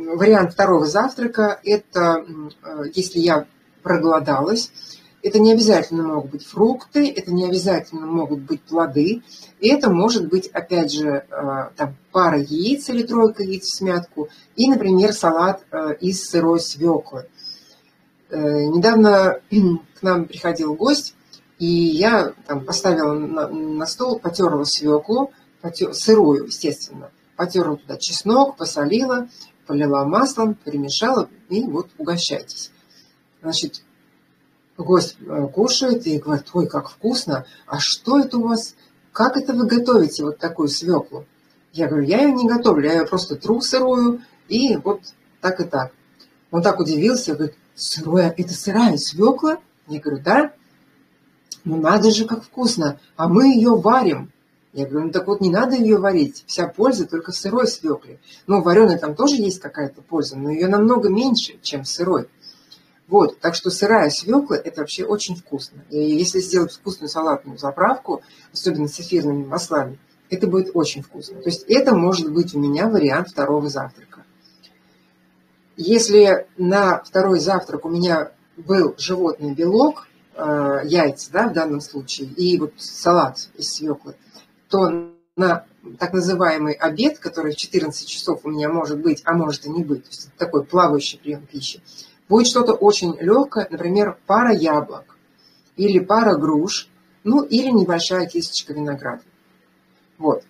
это если я проголодалась, это не обязательно могут быть фрукты, это не обязательно могут быть плоды, и это может быть, опять же, там, пара яиц или тройка яиц в смятку, и, например, салат из сырой свеклы. Недавно к нам приходил гость, и я там поставила на стол, потерла свеклу, сырую, естественно, потерла туда чеснок, посолила, полила маслом, перемешала, и вот угощайтесь. Значит, гость кушает и говорит: ой, как вкусно, а что это у вас, как это вы готовите вот такую свеклу? Я говорю: я ее не готовлю, я ее просто тру сырую, и вот так и так. Он так удивился, говорит: это сырая свекла? Я говорю: да. Ну надо же, как вкусно, а мы ее варим. Я говорю: ну так вот не надо ее варить, вся польза только в сырой свекле. Ну, вареной там тоже есть какая-то польза, но ее намного меньше, чем в сырой. Вот, так что сырая свекла – это вообще очень вкусно. И если сделать вкусную салатную заправку, особенно с эфирными маслами, Это будет очень вкусно. То есть это может быть у меня вариант второго завтрака. Если на второй завтрак у меня был животный белок, яйца, да, в данном случае, и вот салат из свеклы, то на так называемый обед, который в 14 часов у меня может быть, а может и не быть, то есть такой плавающий прием пищи, будет что-то очень легкое, например, пара яблок или пара груш, ну или небольшая кисточка винограда. Вот.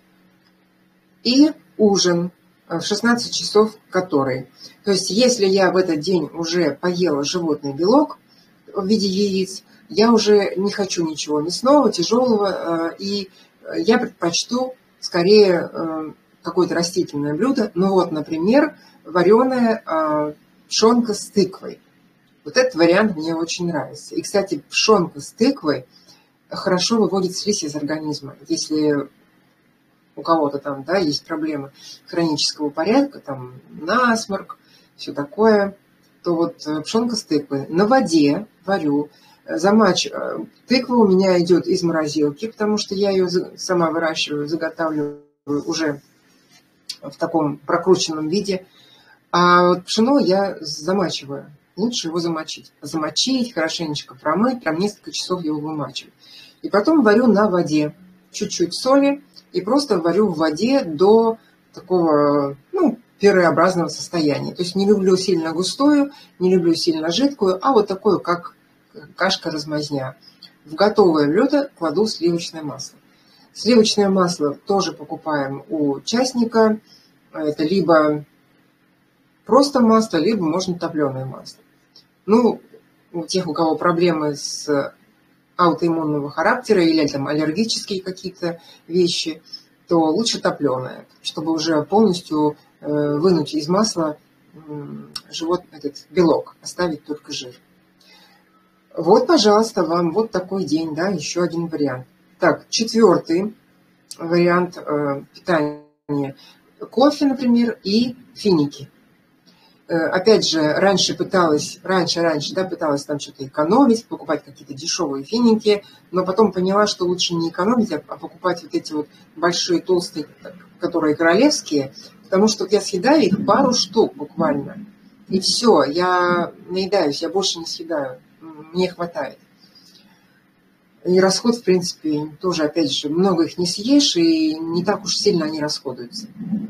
И ужин в 16 часов который. То есть если я в этот день уже поела животный белок в виде яиц, я уже не хочу ничего мясного, тяжелого, и я предпочту скорее какое-то растительное блюдо. Ну вот, например, вареная пшенка с тыквой. Вот этот вариант мне очень нравится. И, кстати, пшенка с тыквой хорошо выводит слизь из организма. Если у кого-то там, да, есть проблемы хронического порядка, там насморк, все такое, то вот пшенка с тыквой на воде варю, тыква у меня идет из морозилки, потому что я ее сама выращиваю, заготавливаю уже в таком прокрученном виде, а вот пшено я замачиваю. Лучше его замочить. Замочить, хорошенечко промыть, прям несколько часов его вымачивать. И потом варю на воде. Чуть-чуть соли. И просто варю в воде до такого, пюреобразного состояния. То есть не люблю сильно густую, не люблю сильно жидкую, а вот такую, как кашка-размазня. В готовое блюдо кладу сливочное масло. Сливочное масло тоже покупаем у частника. Это либо просто масло, либо можно топленое масло. Ну, у тех, у кого проблемы с аутоиммунного характера или там аллергические какие-то вещи, то лучше топленое, чтобы уже полностью вынуть из масла этот белок, оставить только жир. Вот, пожалуйста, вам вот такой день, да, еще один вариант. Так, четвертый вариант питания. Кофе, например, и финики. Опять же, раньше пыталась там что-то экономить, покупать какие-то дешевые финики, но потом поняла, что лучше не экономить, а покупать вот эти вот большие, толстые, которые королевские, потому что я съедаю их пару штук буквально. И все, я наедаюсь, я больше не съедаю, мне хватает. И расход, в принципе, тоже, опять же, много их не съешь, и не так уж сильно они расходуются.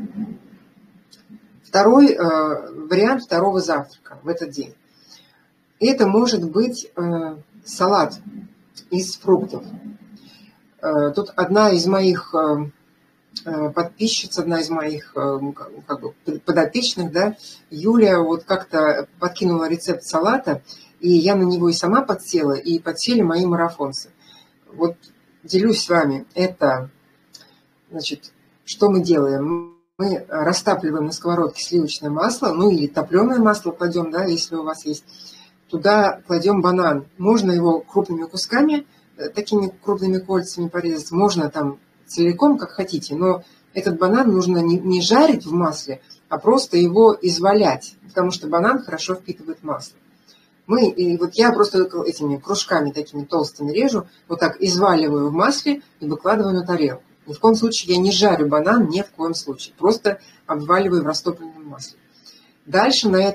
Второй вариант второго завтрака в этот день. Это может быть салат из фруктов. Тут одна из моих подписчиц, одна из моих подопечных, да, Юлия, вот как-то подкинула рецепт салата, и я на него и сама подсела, и подсели мои марафонцы. Вот делюсь с вами. Это, значит, что мы делаем? Мы растапливаем на сковородке сливочное масло, ну или топленое масло кладем, да, если у вас есть. Туда кладем банан. Можно его крупными кусками, такими крупными кольцами порезать. Можно там целиком, как хотите. Но этот банан нужно не жарить в масле, а просто его извалять, потому что банан хорошо впитывает масло. Я просто этими кружками такими толстыми режу, вот так изваливаю в масле и выкладываю на тарелку. Ни в коем случае я не жарю банан, ни в коем случае. Просто обваливаю в растопленном масле. Дальше на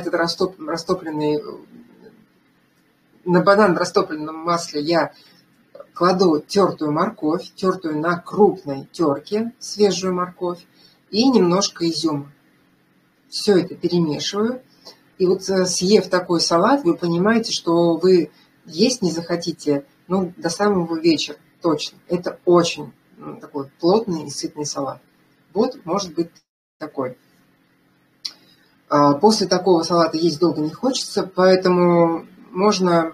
банан в растопленном масле я кладу тертую морковь, тертую на крупной терке, свежую морковь, и немножко изюма. Все это перемешиваю. И вот съев такой салат, вы понимаете, что вы есть не захотите, до самого вечера точно. Это очень такой плотный и сытный салат. Вот, может быть, такой. После такого салата есть долго не хочется, поэтому можно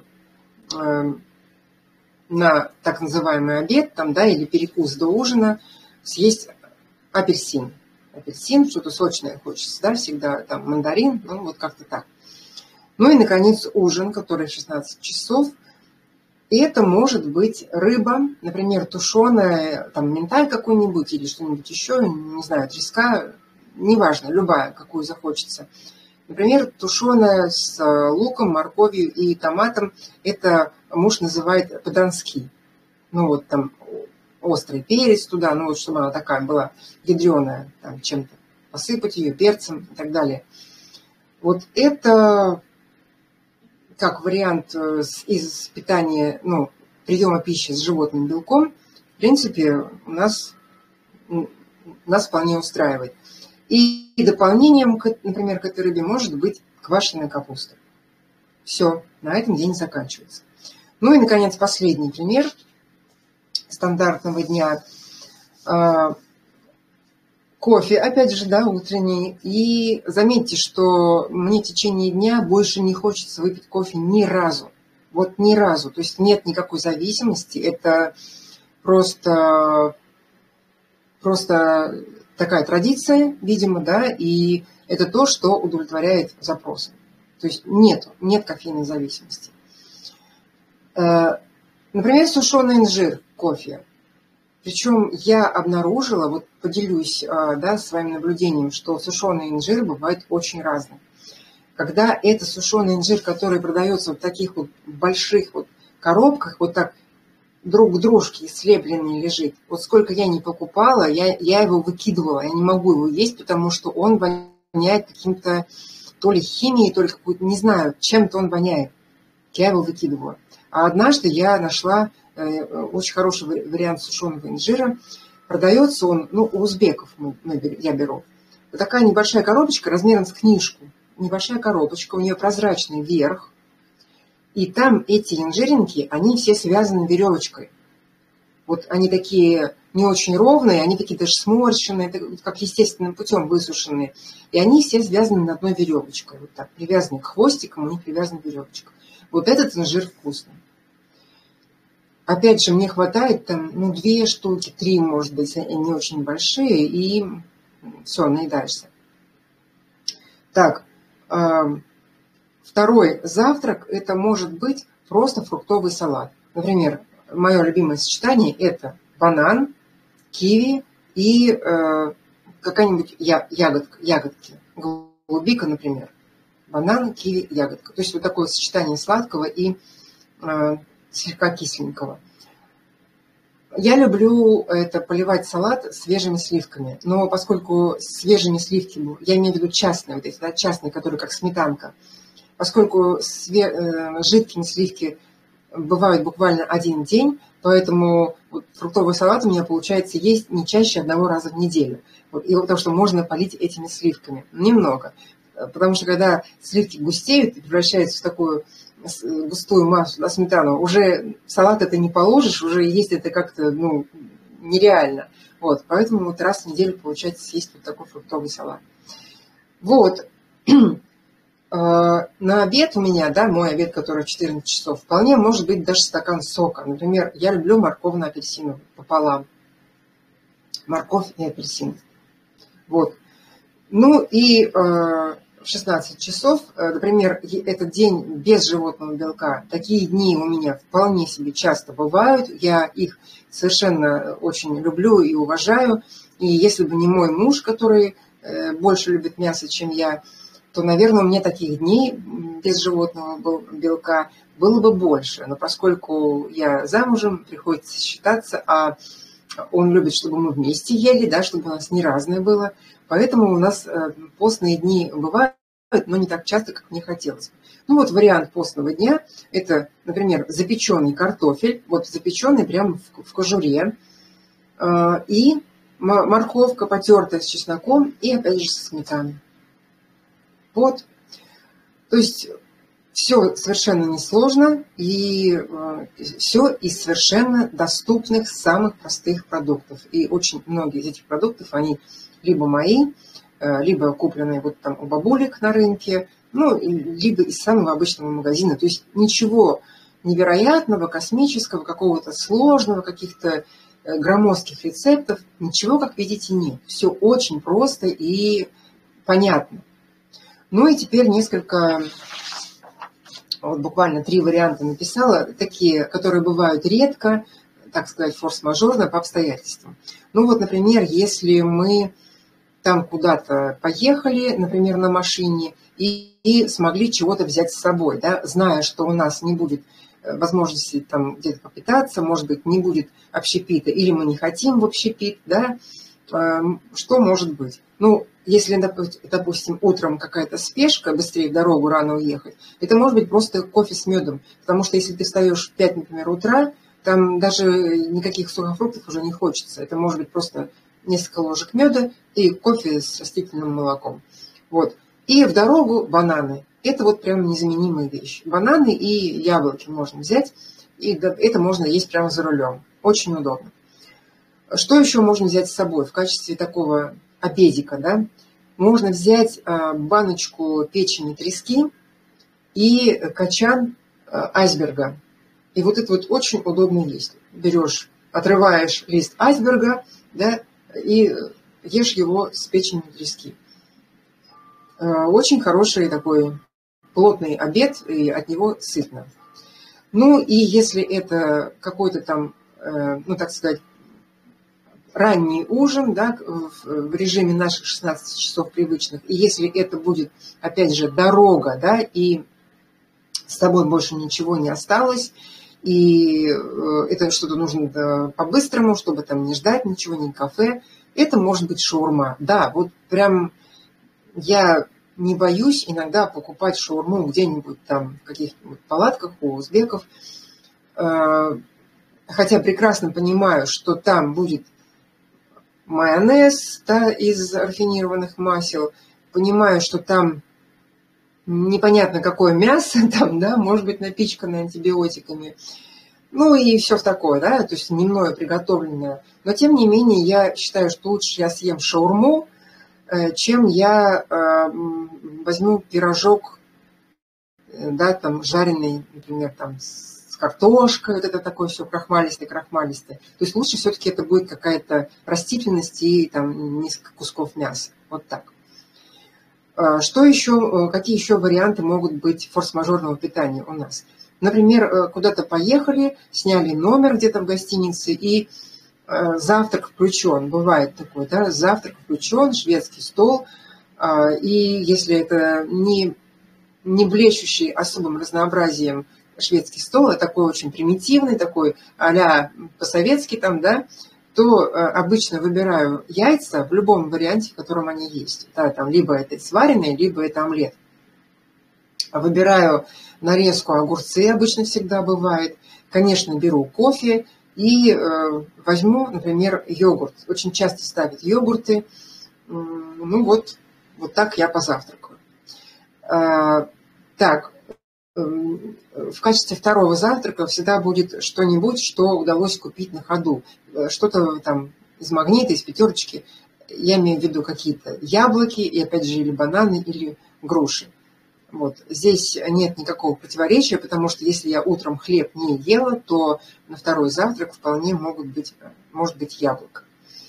на так называемый обед там, да, или перекус до ужина съесть апельсин. Апельсин, что-то сочное хочется, да, всегда там мандарин, вот как-то так. Ну и, наконец, ужин, который в 16 часов. И это может быть рыба, например, тушеная, там, минтай какой-нибудь или что-нибудь еще, не знаю, треска, неважно, любая, какую захочется. Например, тушеная с луком, морковью и томатом. Это муж называет по-донски. Там острый перец туда, ну вот чтобы она такая была ядреная, там чем-то посыпать ее, перцем и так далее. Вот это как вариант из питания, ну, приема пищи с животным белком, в принципе, нас вполне устраивает. И дополнением, например, к этой рыбе может быть квашеная капуста. Все, на этом день заканчивается. Ну и, наконец, последний пример стандартного дня. Кофе, опять же, да, утренний. И заметьте, что мне в течение дня больше не хочется выпить кофе ни разу. Вот ни разу. То есть нет никакой зависимости. Это просто такая традиция, видимо, да, и это то, что удовлетворяет запросы. То есть нет кофейной зависимости. Например, сушеный инжир в кофе. Причем я обнаружила, вот поделюсь, да, своим наблюдением, что сушеный инжир бывает очень разный. Когда это сушеный инжир, который продается в таких вот больших вот коробках, вот так друг к дружке слепленный лежит. Вот сколько я не покупала, я его выкидывала, я не могу его есть, потому что он воняет каким-то то ли химией, то ли какой-то, не знаю, чем-то он воняет. Я его выкидывала. А однажды я нашла очень хороший вариант сушеного инжира. Продается он, ну, у узбеков я беру. Вот такая небольшая коробочка размером с книжку. Небольшая коробочка, у нее прозрачный верх. И там эти инжиринки, они все связаны веревочкой. Вот они такие не очень ровные, они такие даже сморщенные, как естественным путем высушенные. И они все связаны на одной веревочкой. Вот так, привязаны к хвостикам, у них привязана веревочка. Вот этот инжир вкусный. Опять же, мне хватает там, 2 штуки, 3, может быть, они не очень большие, и все, наедаешься. Так, второй завтрак – это может быть просто фруктовый салат. Например, мое любимое сочетание – это банан, киви и какая-нибудь ягодки. Голубика, например. Банан, киви, ягодка. То есть вот такое сочетание сладкого и слегка кисленького. Я люблю это поливать салат свежими сливками. Но поскольку свежими сливками, я имею в виду частные, вот эти, да, частные, которые как сметанка, поскольку жидкие сливки бывают буквально один день, поэтому вот фруктовый салат у меня получается есть не чаще 1 раза в неделю. Вот, и потому что можно полить этими сливками. Немного. Потому что когда сливки густеют и превращаются в такую густую массу, на сметану, уже салат это не положишь, уже есть это как-то, нереально. Вот, поэтому вот раз в неделю получается съесть вот такой фруктовый салат. Вот. На обед у меня, да, мой обед, который в 14 часов, вполне может быть даже стакан сока. Например, я люблю морковно-апельсиновый пополам. Морковь и апельсин. Вот. Ну и в 16 часов, например, этот день без животного белка, такие дни у меня вполне себе часто бывают. Я их совершенно очень люблю и уважаю. И если бы не мой муж, который больше любит мясо, чем я, то, наверное, у меня таких дней без животного белка было бы больше. Но поскольку я замужем, приходится считаться, а он любит, чтобы мы вместе ели, да, чтобы у нас не разное было. Поэтому у нас постные дни бывают, но не так часто, как мне хотелось бы. Ну вот вариант постного дня – это, например, запеченный картофель, вот запеченный прямо в кожуре, и морковка потертая с чесноком и, опять же, со сметаной. Вот. То есть все совершенно несложно, и все из совершенно доступных, самых простых продуктов. И очень многие из этих продуктов, они либо мои, либо купленные вот там у бабулек на рынке, либо из самого обычного магазина. То есть ничего невероятного, космического, какого-то сложного, каких-то громоздких рецептов, ничего, как видите, нет. Все очень просто и понятно. Ну и теперь несколько, вот буквально 3 варианта написала, такие, которые бывают редко, так сказать, форс-мажорно по обстоятельствам. Ну вот, например, если мы там куда-то поехали, например, на машине, и смогли чего-то взять с собой, да, зная, что у нас не будет возможности там где-то попитаться, может быть, не будет общепита, или мы не хотим в общепит, да, что может быть? Ну, если, допустим, утром какая-то спешка, быстрее в дорогу, рано уехать, это может быть просто кофе с медом, потому что если ты встаешь в 5, например, утра, там даже никаких сухофруктов уже не хочется, это может быть просто несколько ложек меда и кофе с растительным молоком. Вот. И в дорогу бананы. Это вот прям незаменимая вещь. Бананы и яблоки можно взять, и это можно есть прямо за рулем. Очень удобно. Что еще можно взять с собой в качестве такого обедика, да? Можно взять баночку печени трески и качан айсберга. И вот это вот очень удобно есть. Берешь, отрываешь лист айсберга, да, и ешь его с печенью трески. Очень хороший такой плотный обед, и от него сытно. Ну и если это какой-то там, ну так сказать, ранний ужин, да, в режиме наших 16 часов привычных, и если это будет, опять же, дорога, да, и с тобой больше ничего не осталось, и это что-то нужно по-быстрому, чтобы там не ждать ничего, ни кафе, это может быть шаурма. Да, вот прям я не боюсь иногда покупать шаурму где-нибудь там в каких-нибудь палатках у узбеков, хотя прекрасно понимаю, что там будет майонез, да, из рафинированных масел, понимаю, что там непонятно какое мясо, там, да, может быть напичкано антибиотиками, ну и все такое, да, то есть не мною приготовленное. Но тем не менее я считаю, что лучше я съем шаурму, чем я возьму пирожок, да, там жареный, например, там с картошкой, вот это такое все крахмалистое. То есть лучше все-таки это будет какая-то растительность и там несколько кусков мяса. Вот так. Что еще, какие еще варианты могут быть форс-мажорного питания у нас? Например, куда-то поехали, сняли номер где-то в гостинице, и завтрак включен. Бывает такое, да, завтрак включен, шведский стол, и если это не блещущий особым разнообразием шведский стол, а такой очень примитивный, такой а-ля по-советски там, да, то обычно выбираю яйца в любом варианте, в котором они есть. Да, там либо это сваренные, либо это омлет. Выбираю нарезку, огурцы обычно всегда бывает. Конечно, беру кофе и возьму, например, йогурт. Очень часто ставят йогурты. Ну вот так я позавтракаю. Так, в качестве второго завтрака всегда будет что-нибудь, что удалось купить на ходу. Что-то там из Магнита, из Пятерочки. Я имею в виду какие-то яблоки, и опять же или бананы, или груши. Вот. Здесь нет никакого противоречия, потому что если я утром хлеб не ела, то на второй завтрак вполне может быть яблоко.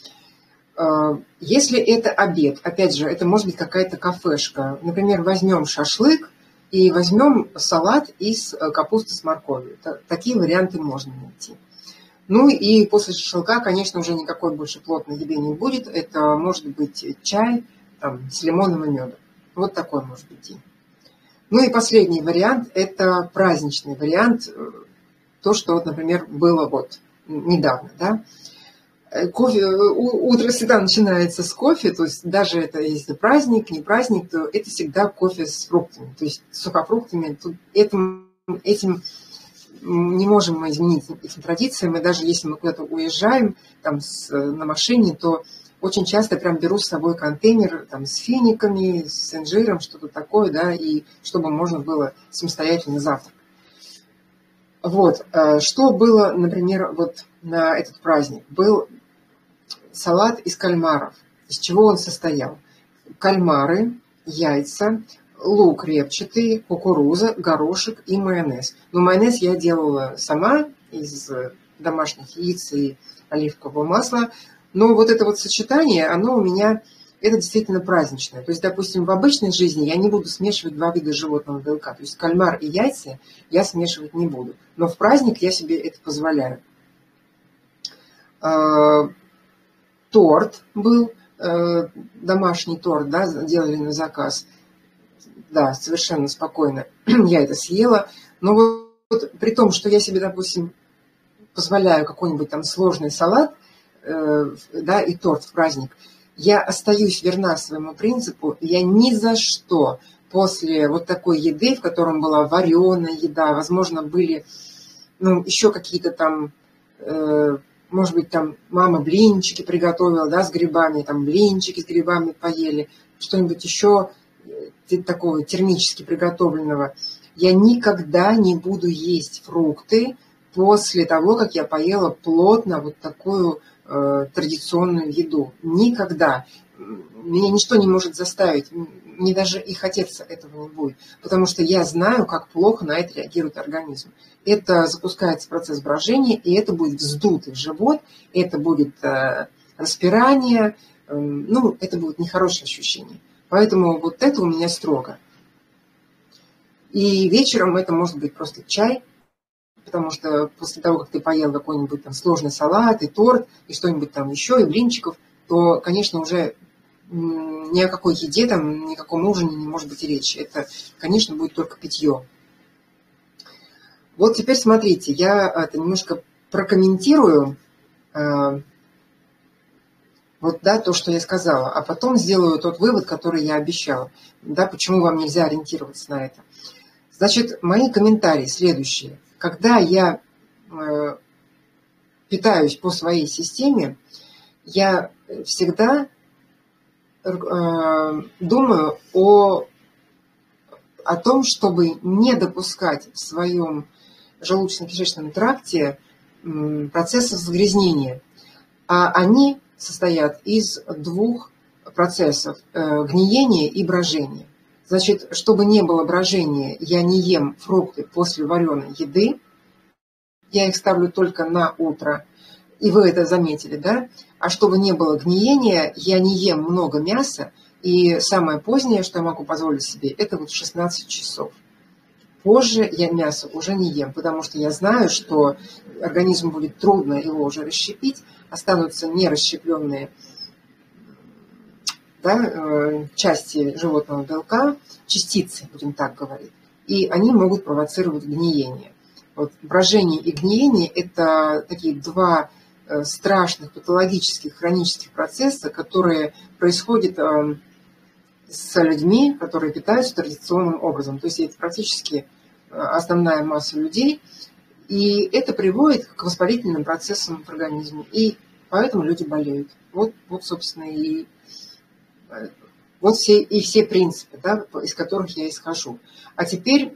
Если это обед, опять же, это может быть какая-то кафешка. Например, возьмем шашлык и возьмем салат из капусты с морковью. Такие варианты можно найти. Ну и после шашлыка, конечно, уже никакой больше плотной еды не будет. Это может быть чай там, с лимоном и медом. Вот такой может быть день. Ну и последний вариант – это праздничный вариант. То, что, вот, например, было вот недавно, да. Кофе, утро всегда начинается с кофе, то есть даже это если праздник, не праздник, то это всегда кофе с фруктами, то есть с сухофруктами. Этим не можем мы изменить этим традициям, и даже если мы куда-то уезжаем там, на машине, то очень часто прям беру с собой контейнер там, с финиками, с инжиром, что-то такое, да, и чтобы можно было самостоятельно завтракать. Вот, что было, например, вот на этот праздник? Был салат из кальмаров. Из чего он состоял? Кальмары, яйца, лук репчатый, кукуруза, горошек и майонез. Но майонез я делала сама из домашних яиц и оливкового масла. Но вот это вот сочетание, оно у меня, это действительно праздничное. То есть, допустим, в обычной жизни я не буду смешивать два вида животного белка. То есть кальмар и яйца я смешивать не буду. Но в праздник я себе это позволяю. Торт был, домашний торт, да, делали на заказ. Да, совершенно спокойно я это съела. Но при том, что я себе, допустим, позволяю какой-нибудь там сложный салат, да, и торт в праздник, я остаюсь верна своему принципу, я ни за что после вот такой еды, в котором была вареная еда, возможно, были еще какие-то там, может быть, там мама блинчики приготовила, да, с грибами, там блинчики с грибами поели, что-нибудь еще такого термически приготовленного. Я никогда не буду есть фрукты после того, как я поела плотно вот такую традиционную еду. Никогда. Меня ничто не может заставить, мне даже и хотеться этого не будет, потому что я знаю, как плохо на это реагирует организм. Это запускается процесс брожения, и это будет вздутый живот, это будет распирание, это будет нехорошее ощущение. Поэтому вот это у меня строго. И вечером это может быть просто чай, потому что после того, как ты поел какой-нибудь там сложный салат и торт, и что-нибудь там еще, и блинчиков, то, конечно, уже ни о какой еде, там, ни о каком ужине не может быть и речи. Это, конечно, будет только питье. Вот теперь смотрите, я это немножко прокомментирую вот, да, то, что я сказала, а потом сделаю тот вывод, который я обещала, да, почему вам нельзя ориентироваться на это. Значит, мои комментарии следующие. Когда я питаюсь по своей системе, я всегда думаю о том, чтобы не допускать в своем желудочно-кишечном тракте процессов загрязнения. А они состоят из двух процессов – гниения и брожения. Значит, чтобы не было брожения, я не ем фрукты после вареной еды. Я их ставлю только на утро. И вы это заметили, да? А чтобы не было гниения, я не ем много мяса. И самое позднее, что я могу позволить себе, это вот 16 часов. Позже я мясо уже не ем, потому что я знаю, что организму будет трудно его уже расщепить. Останутся нерасщепленные, да, части животного белка, частицы, будем так говорить, и они могут провоцировать гниение. Вот, брожение и гниение – это такие два страшных патологических хронических процесса, которые происходят с людьми, которые питаются традиционным образом. То есть это практически основная масса людей, и это приводит к воспалительным процессам в организме, и поэтому люди болеют. Вот собственно, и вот все принципы, да, из которых я исхожу. А теперь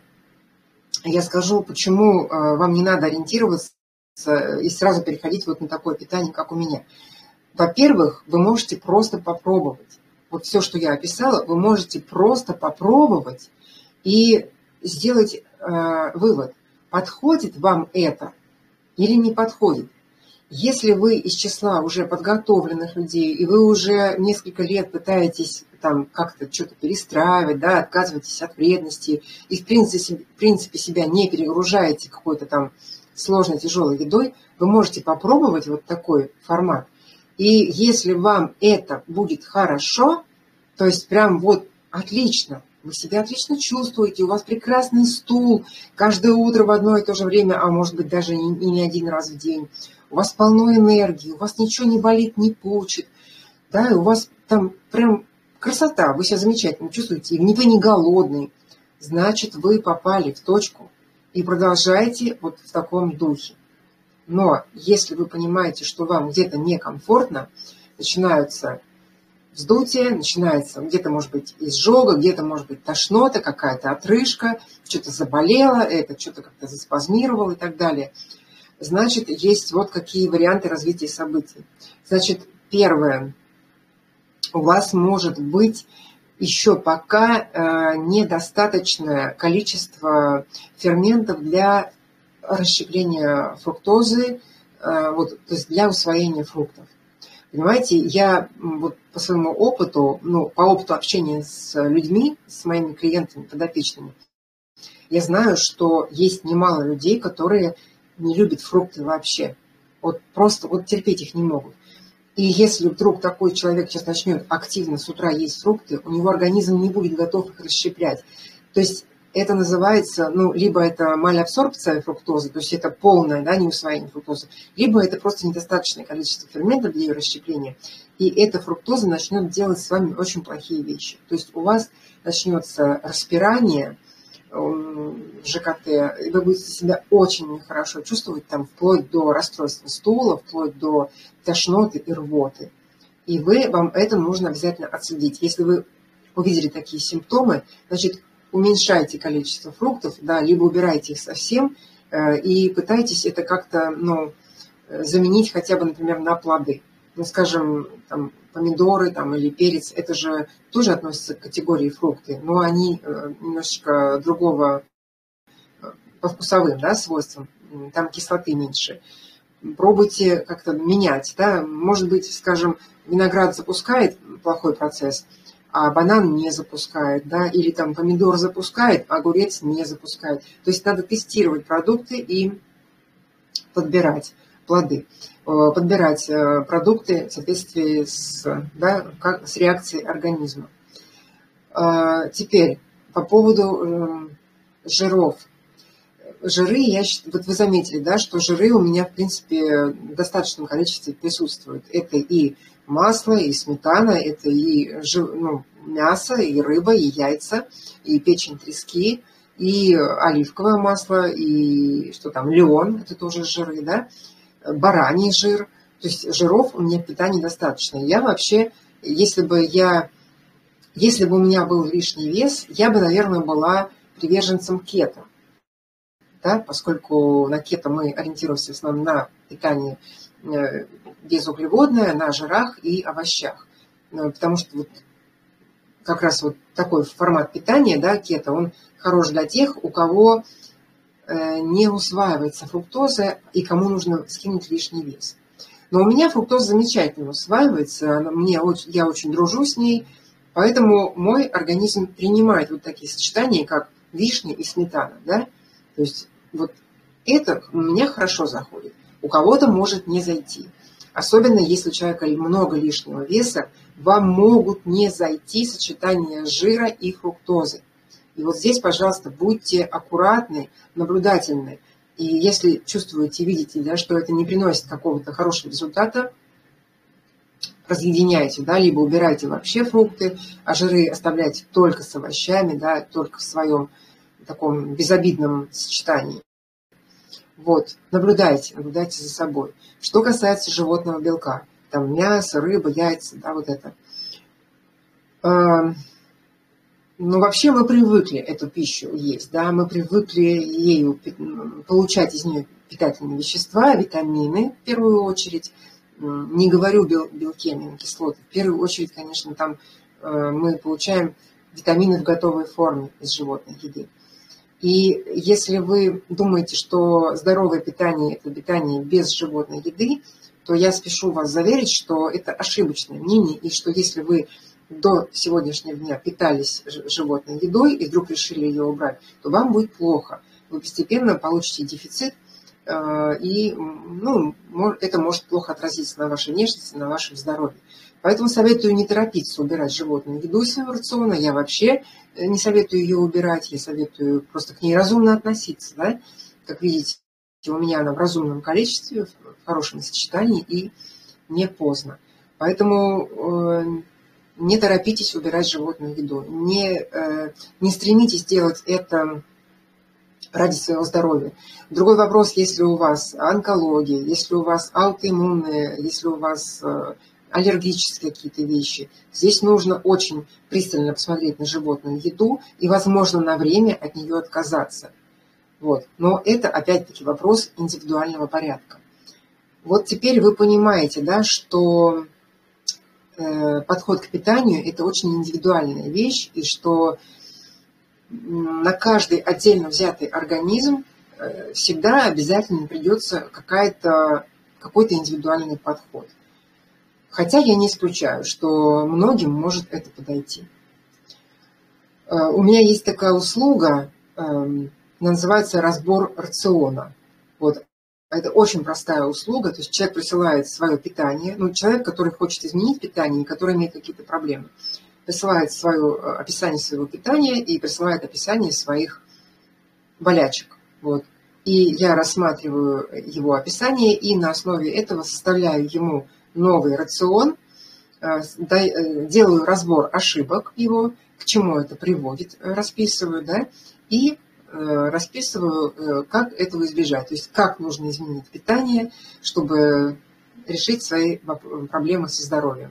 я скажу, почему вам не надо ориентироваться и сразу переходить вот на такое питание, как у меня. Во-первых, вы можете просто попробовать. Вот все, что я описала, вы можете просто попробовать и сделать вывод, подходит вам это или не подходит. Если вы из числа уже подготовленных людей, и вы уже несколько лет пытаетесь там как-то что-то перестраивать, да, отказываетесь от вредности, и в принципе себя не перегружаете какой-то там сложной, тяжелой едой, вы можете попробовать вот такой формат. И если вам это будет хорошо, то есть прям вот отлично, вы себя отлично чувствуете, у вас прекрасный стул каждое утро в одно и то же время, а может быть даже и не один раз в день, у вас полно энергии, у вас ничего не болит, не пучит, да, и у вас там прям красота, вы себя замечательно чувствуете, и вы не голодный, значит, вы попали в точку и продолжайте вот в таком духе. Но если вы понимаете, что вам где-то некомфортно, начинаются вздутие, начинается где-то, может быть, изжога, где-то, может быть, тошнота, какая-то отрыжка, что-то заболело, это что-то как-то заспазмировало и так далее. Значит, есть вот какие варианты развития событий. Значит, первое. У вас может быть еще пока недостаточное количество ферментов для расщепления фруктозы, вот, то есть для усвоения фруктов. Понимаете, я вот по своему опыту, по опыту общения с людьми, с моими клиентами, подопечными, я знаю, что есть немало людей, которые не любят фрукты вообще. Вот просто вот терпеть их не могут. И если вдруг такой человек сейчас начнет активно с утра есть фрукты, у него организм не будет готов их расщеплять. То есть Это называется, ну, либо это малеабсорбция фруктозы, то есть это полное, да, неусвоение фруктозы, либо это просто недостаточное количество ферментов для ее расщепления, и эта фруктоза начнет делать с вами очень плохие вещи. То есть у вас начнется распирание в ЖКТ, и вы будете себя очень нехорошо чувствовать, там, вплоть до расстройства стула, вплоть до тошноты и рвоты. И вам это нужно обязательно отследить. Если вы увидели такие симптомы, значит, уменьшайте количество фруктов, да, либо убирайте их совсем и пытайтесь это как-то, ну, заменить хотя бы, например, на плоды. Ну, скажем, там, помидоры там, или перец, это же тоже относятся к категории фрукты, но они немножечко другого по вкусовым, да, свойствам, там кислоты меньше. Пробуйте как-то менять, да, может быть, скажем, виноград запускает плохой процесс, а банан не запускает, да, или там помидор запускает, а огурец не запускает. То есть надо тестировать продукты и подбирать плоды, подбирать продукты в соответствии с, да, с реакцией организма. Теперь по поводу жиров. Жиры, вот вы заметили, да, что жиры у меня, в принципе, в достаточном количестве присутствуют. Это и масло, и сметана, это и мясо, и рыба, и яйца, и печень трески, и оливковое масло, и что там, леон, это тоже жиры, да, бараний жир. То есть жиров у меня в питании достаточно. Я вообще, если бы у меня был лишний вес, я бы, наверное, была приверженцем кето. Да, поскольку на кето мы ориентируемся в основном на питание безуглеводное, на жирах и овощах. Потому что вот как раз вот такой формат питания, да, кето, он хорош для тех, у кого не усваивается фруктоза и кому нужно скинуть лишний вес. Но у меня фруктоза замечательно усваивается, я очень дружу с ней, поэтому мой организм принимает вот такие сочетания, как вишня и сметана, да. То есть вот это у меня хорошо заходит. У кого-то может не зайти. Особенно если у человека много лишнего веса, вам могут не зайти сочетания жира и фруктозы. И вот здесь, пожалуйста, будьте аккуратны, наблюдательны. И если чувствуете, видите, да, что это не приносит какого-то хорошего результата, разъединяйте, да, либо убирайте вообще фрукты, а жиры оставляйте только с овощами, да, только в своем таком безобидном сочетании. Вот, наблюдайте за собой. Что касается животного белка, там мясо, рыба, яйца, да, вот это. Ну, вообще мы привыкли эту пищу есть, да, мы привыкли ею получать из нее питательные вещества, витамины в первую очередь. Не говорю белки, аминокислоты. В первую очередь, конечно, там мы получаем витамины в готовой форме из животной еды. И если вы думаете, что здоровое питание – это питание без животной еды, то я спешу вас заверить, что это ошибочное мнение, и что если вы до сегодняшнего дня питались животной едой и вдруг решили ее убрать, то вам будет плохо. Вы постепенно получите дефицит, и это может плохо отразиться на вашей внешности, на вашем здоровье. Поэтому советую не торопиться убирать животную еду из своего рациона. Я вообще не советую ее убирать, я советую просто к ней разумно относиться. Да? Как видите, у меня она в разумном количестве, в хорошем сочетании и не поздно. Поэтому не торопитесь убирать животную еду. Не стремитесь делать это ради своего здоровья. Другой вопрос, если у вас онкология, если у вас аутоиммунные, если у вас аллергические какие-то вещи. Здесь нужно очень пристально посмотреть на животную еду и, возможно, на время от нее отказаться. Вот. Но это, опять-таки, вопрос индивидуального порядка. Вот теперь вы понимаете, да, что подход к питанию – это очень индивидуальная вещь, и что на каждый отдельно взятый организм всегда обязательно придется какой-то индивидуальный подход. Хотя я не исключаю, что многим может это подойти. У меня есть такая услуга, называется разбор рациона. Вот. Это очень простая услуга, то есть человек присылает свое питание, человек, который хочет изменить питание, который имеет какие-то проблемы, присылает описание своего питания и присылает описание своих болячек. Вот. И я рассматриваю его описание и на основе этого составляю ему новый рацион, делаю разбор ошибок его, к чему это приводит, расписываю, да, и расписываю, как этого избежать. То есть как нужно изменить питание, чтобы решить свои проблемы со здоровьем.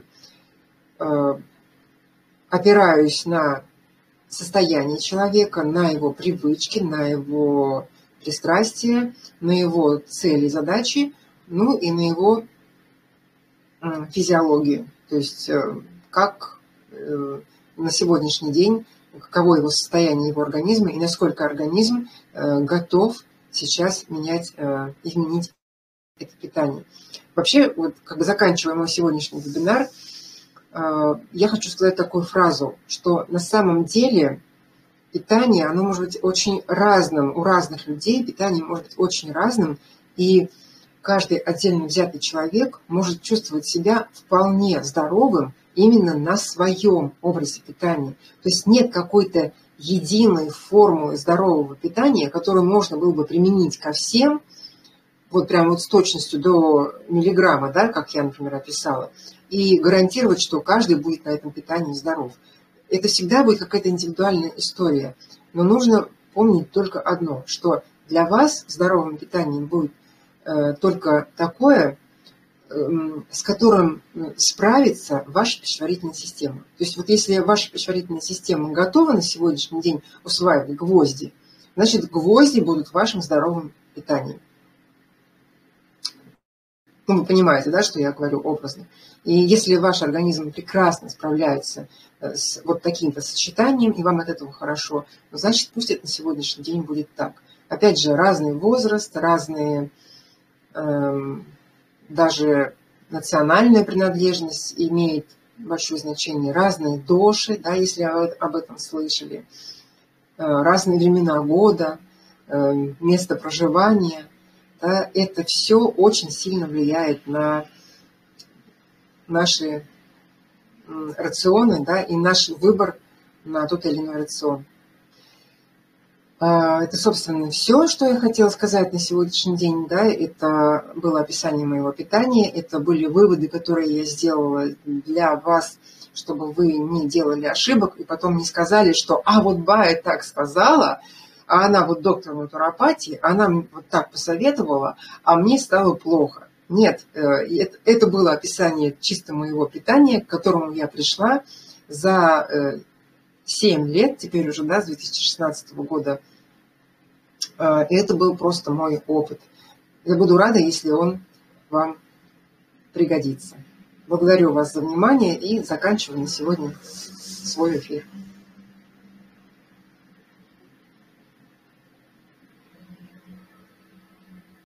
Опираюсь на состояние человека, на его привычки, на его пристрастия, на его цели, задачи, ну и на его физиологию. То есть как на сегодняшний день, каково его состояние, его организма, и насколько организм готов сейчас изменить это питание. Вообще, вот как бы заканчивая мой сегодняшний вебинар, я хочу сказать такую фразу, что на самом деле питание, оно может быть очень разным. У разных людей питание может быть очень разным, и каждый отдельно взятый человек может чувствовать себя вполне здоровым именно на своем образе питания. То есть нет какой-то единой формулы здорового питания, которую можно было бы применить ко всем, вот прям вот с точностью до миллиграмма, да, как я, например, описала, и гарантировать, что каждый будет на этом питании здоров. Это всегда будет какая-то индивидуальная история. Но нужно помнить только одно, что для вас здоровым питанием будет только такое, с которым справится ваша пищеварительная система. То есть вот если ваша пищеварительная система готова на сегодняшний день усваивать гвозди, значит гвозди будут вашим здоровым питанием. Ну, вы понимаете, да, что я говорю образно. И если ваш организм прекрасно справляется с вот таким-то сочетанием, и вам от этого хорошо, ну, значит, пусть это на сегодняшний день будет так. Опять же, разный возраст, разные, даже национальная принадлежность имеет большое значение, разные доши, да, если об этом слышали, разные времена года, место проживания. Да, это все очень сильно влияет на наши рационы, да, и наш выбор на тот или иной рацион. Это, собственно, все, что я хотела сказать на сегодняшний день. Да, это было описание моего питания, это были выводы, которые я сделала для вас, чтобы вы не делали ошибок и потом не сказали, что вот Бая так сказала, а она вот доктор натуропатии, она вот так посоветовала, а мне стало плохо. Нет, это было описание чисто моего питания, к которому я пришла за 7 лет, теперь уже, да, с 2016 года. И это был просто мой опыт. Я буду рада, если он вам пригодится. Благодарю вас за внимание и заканчиваю на сегодня свой эфир.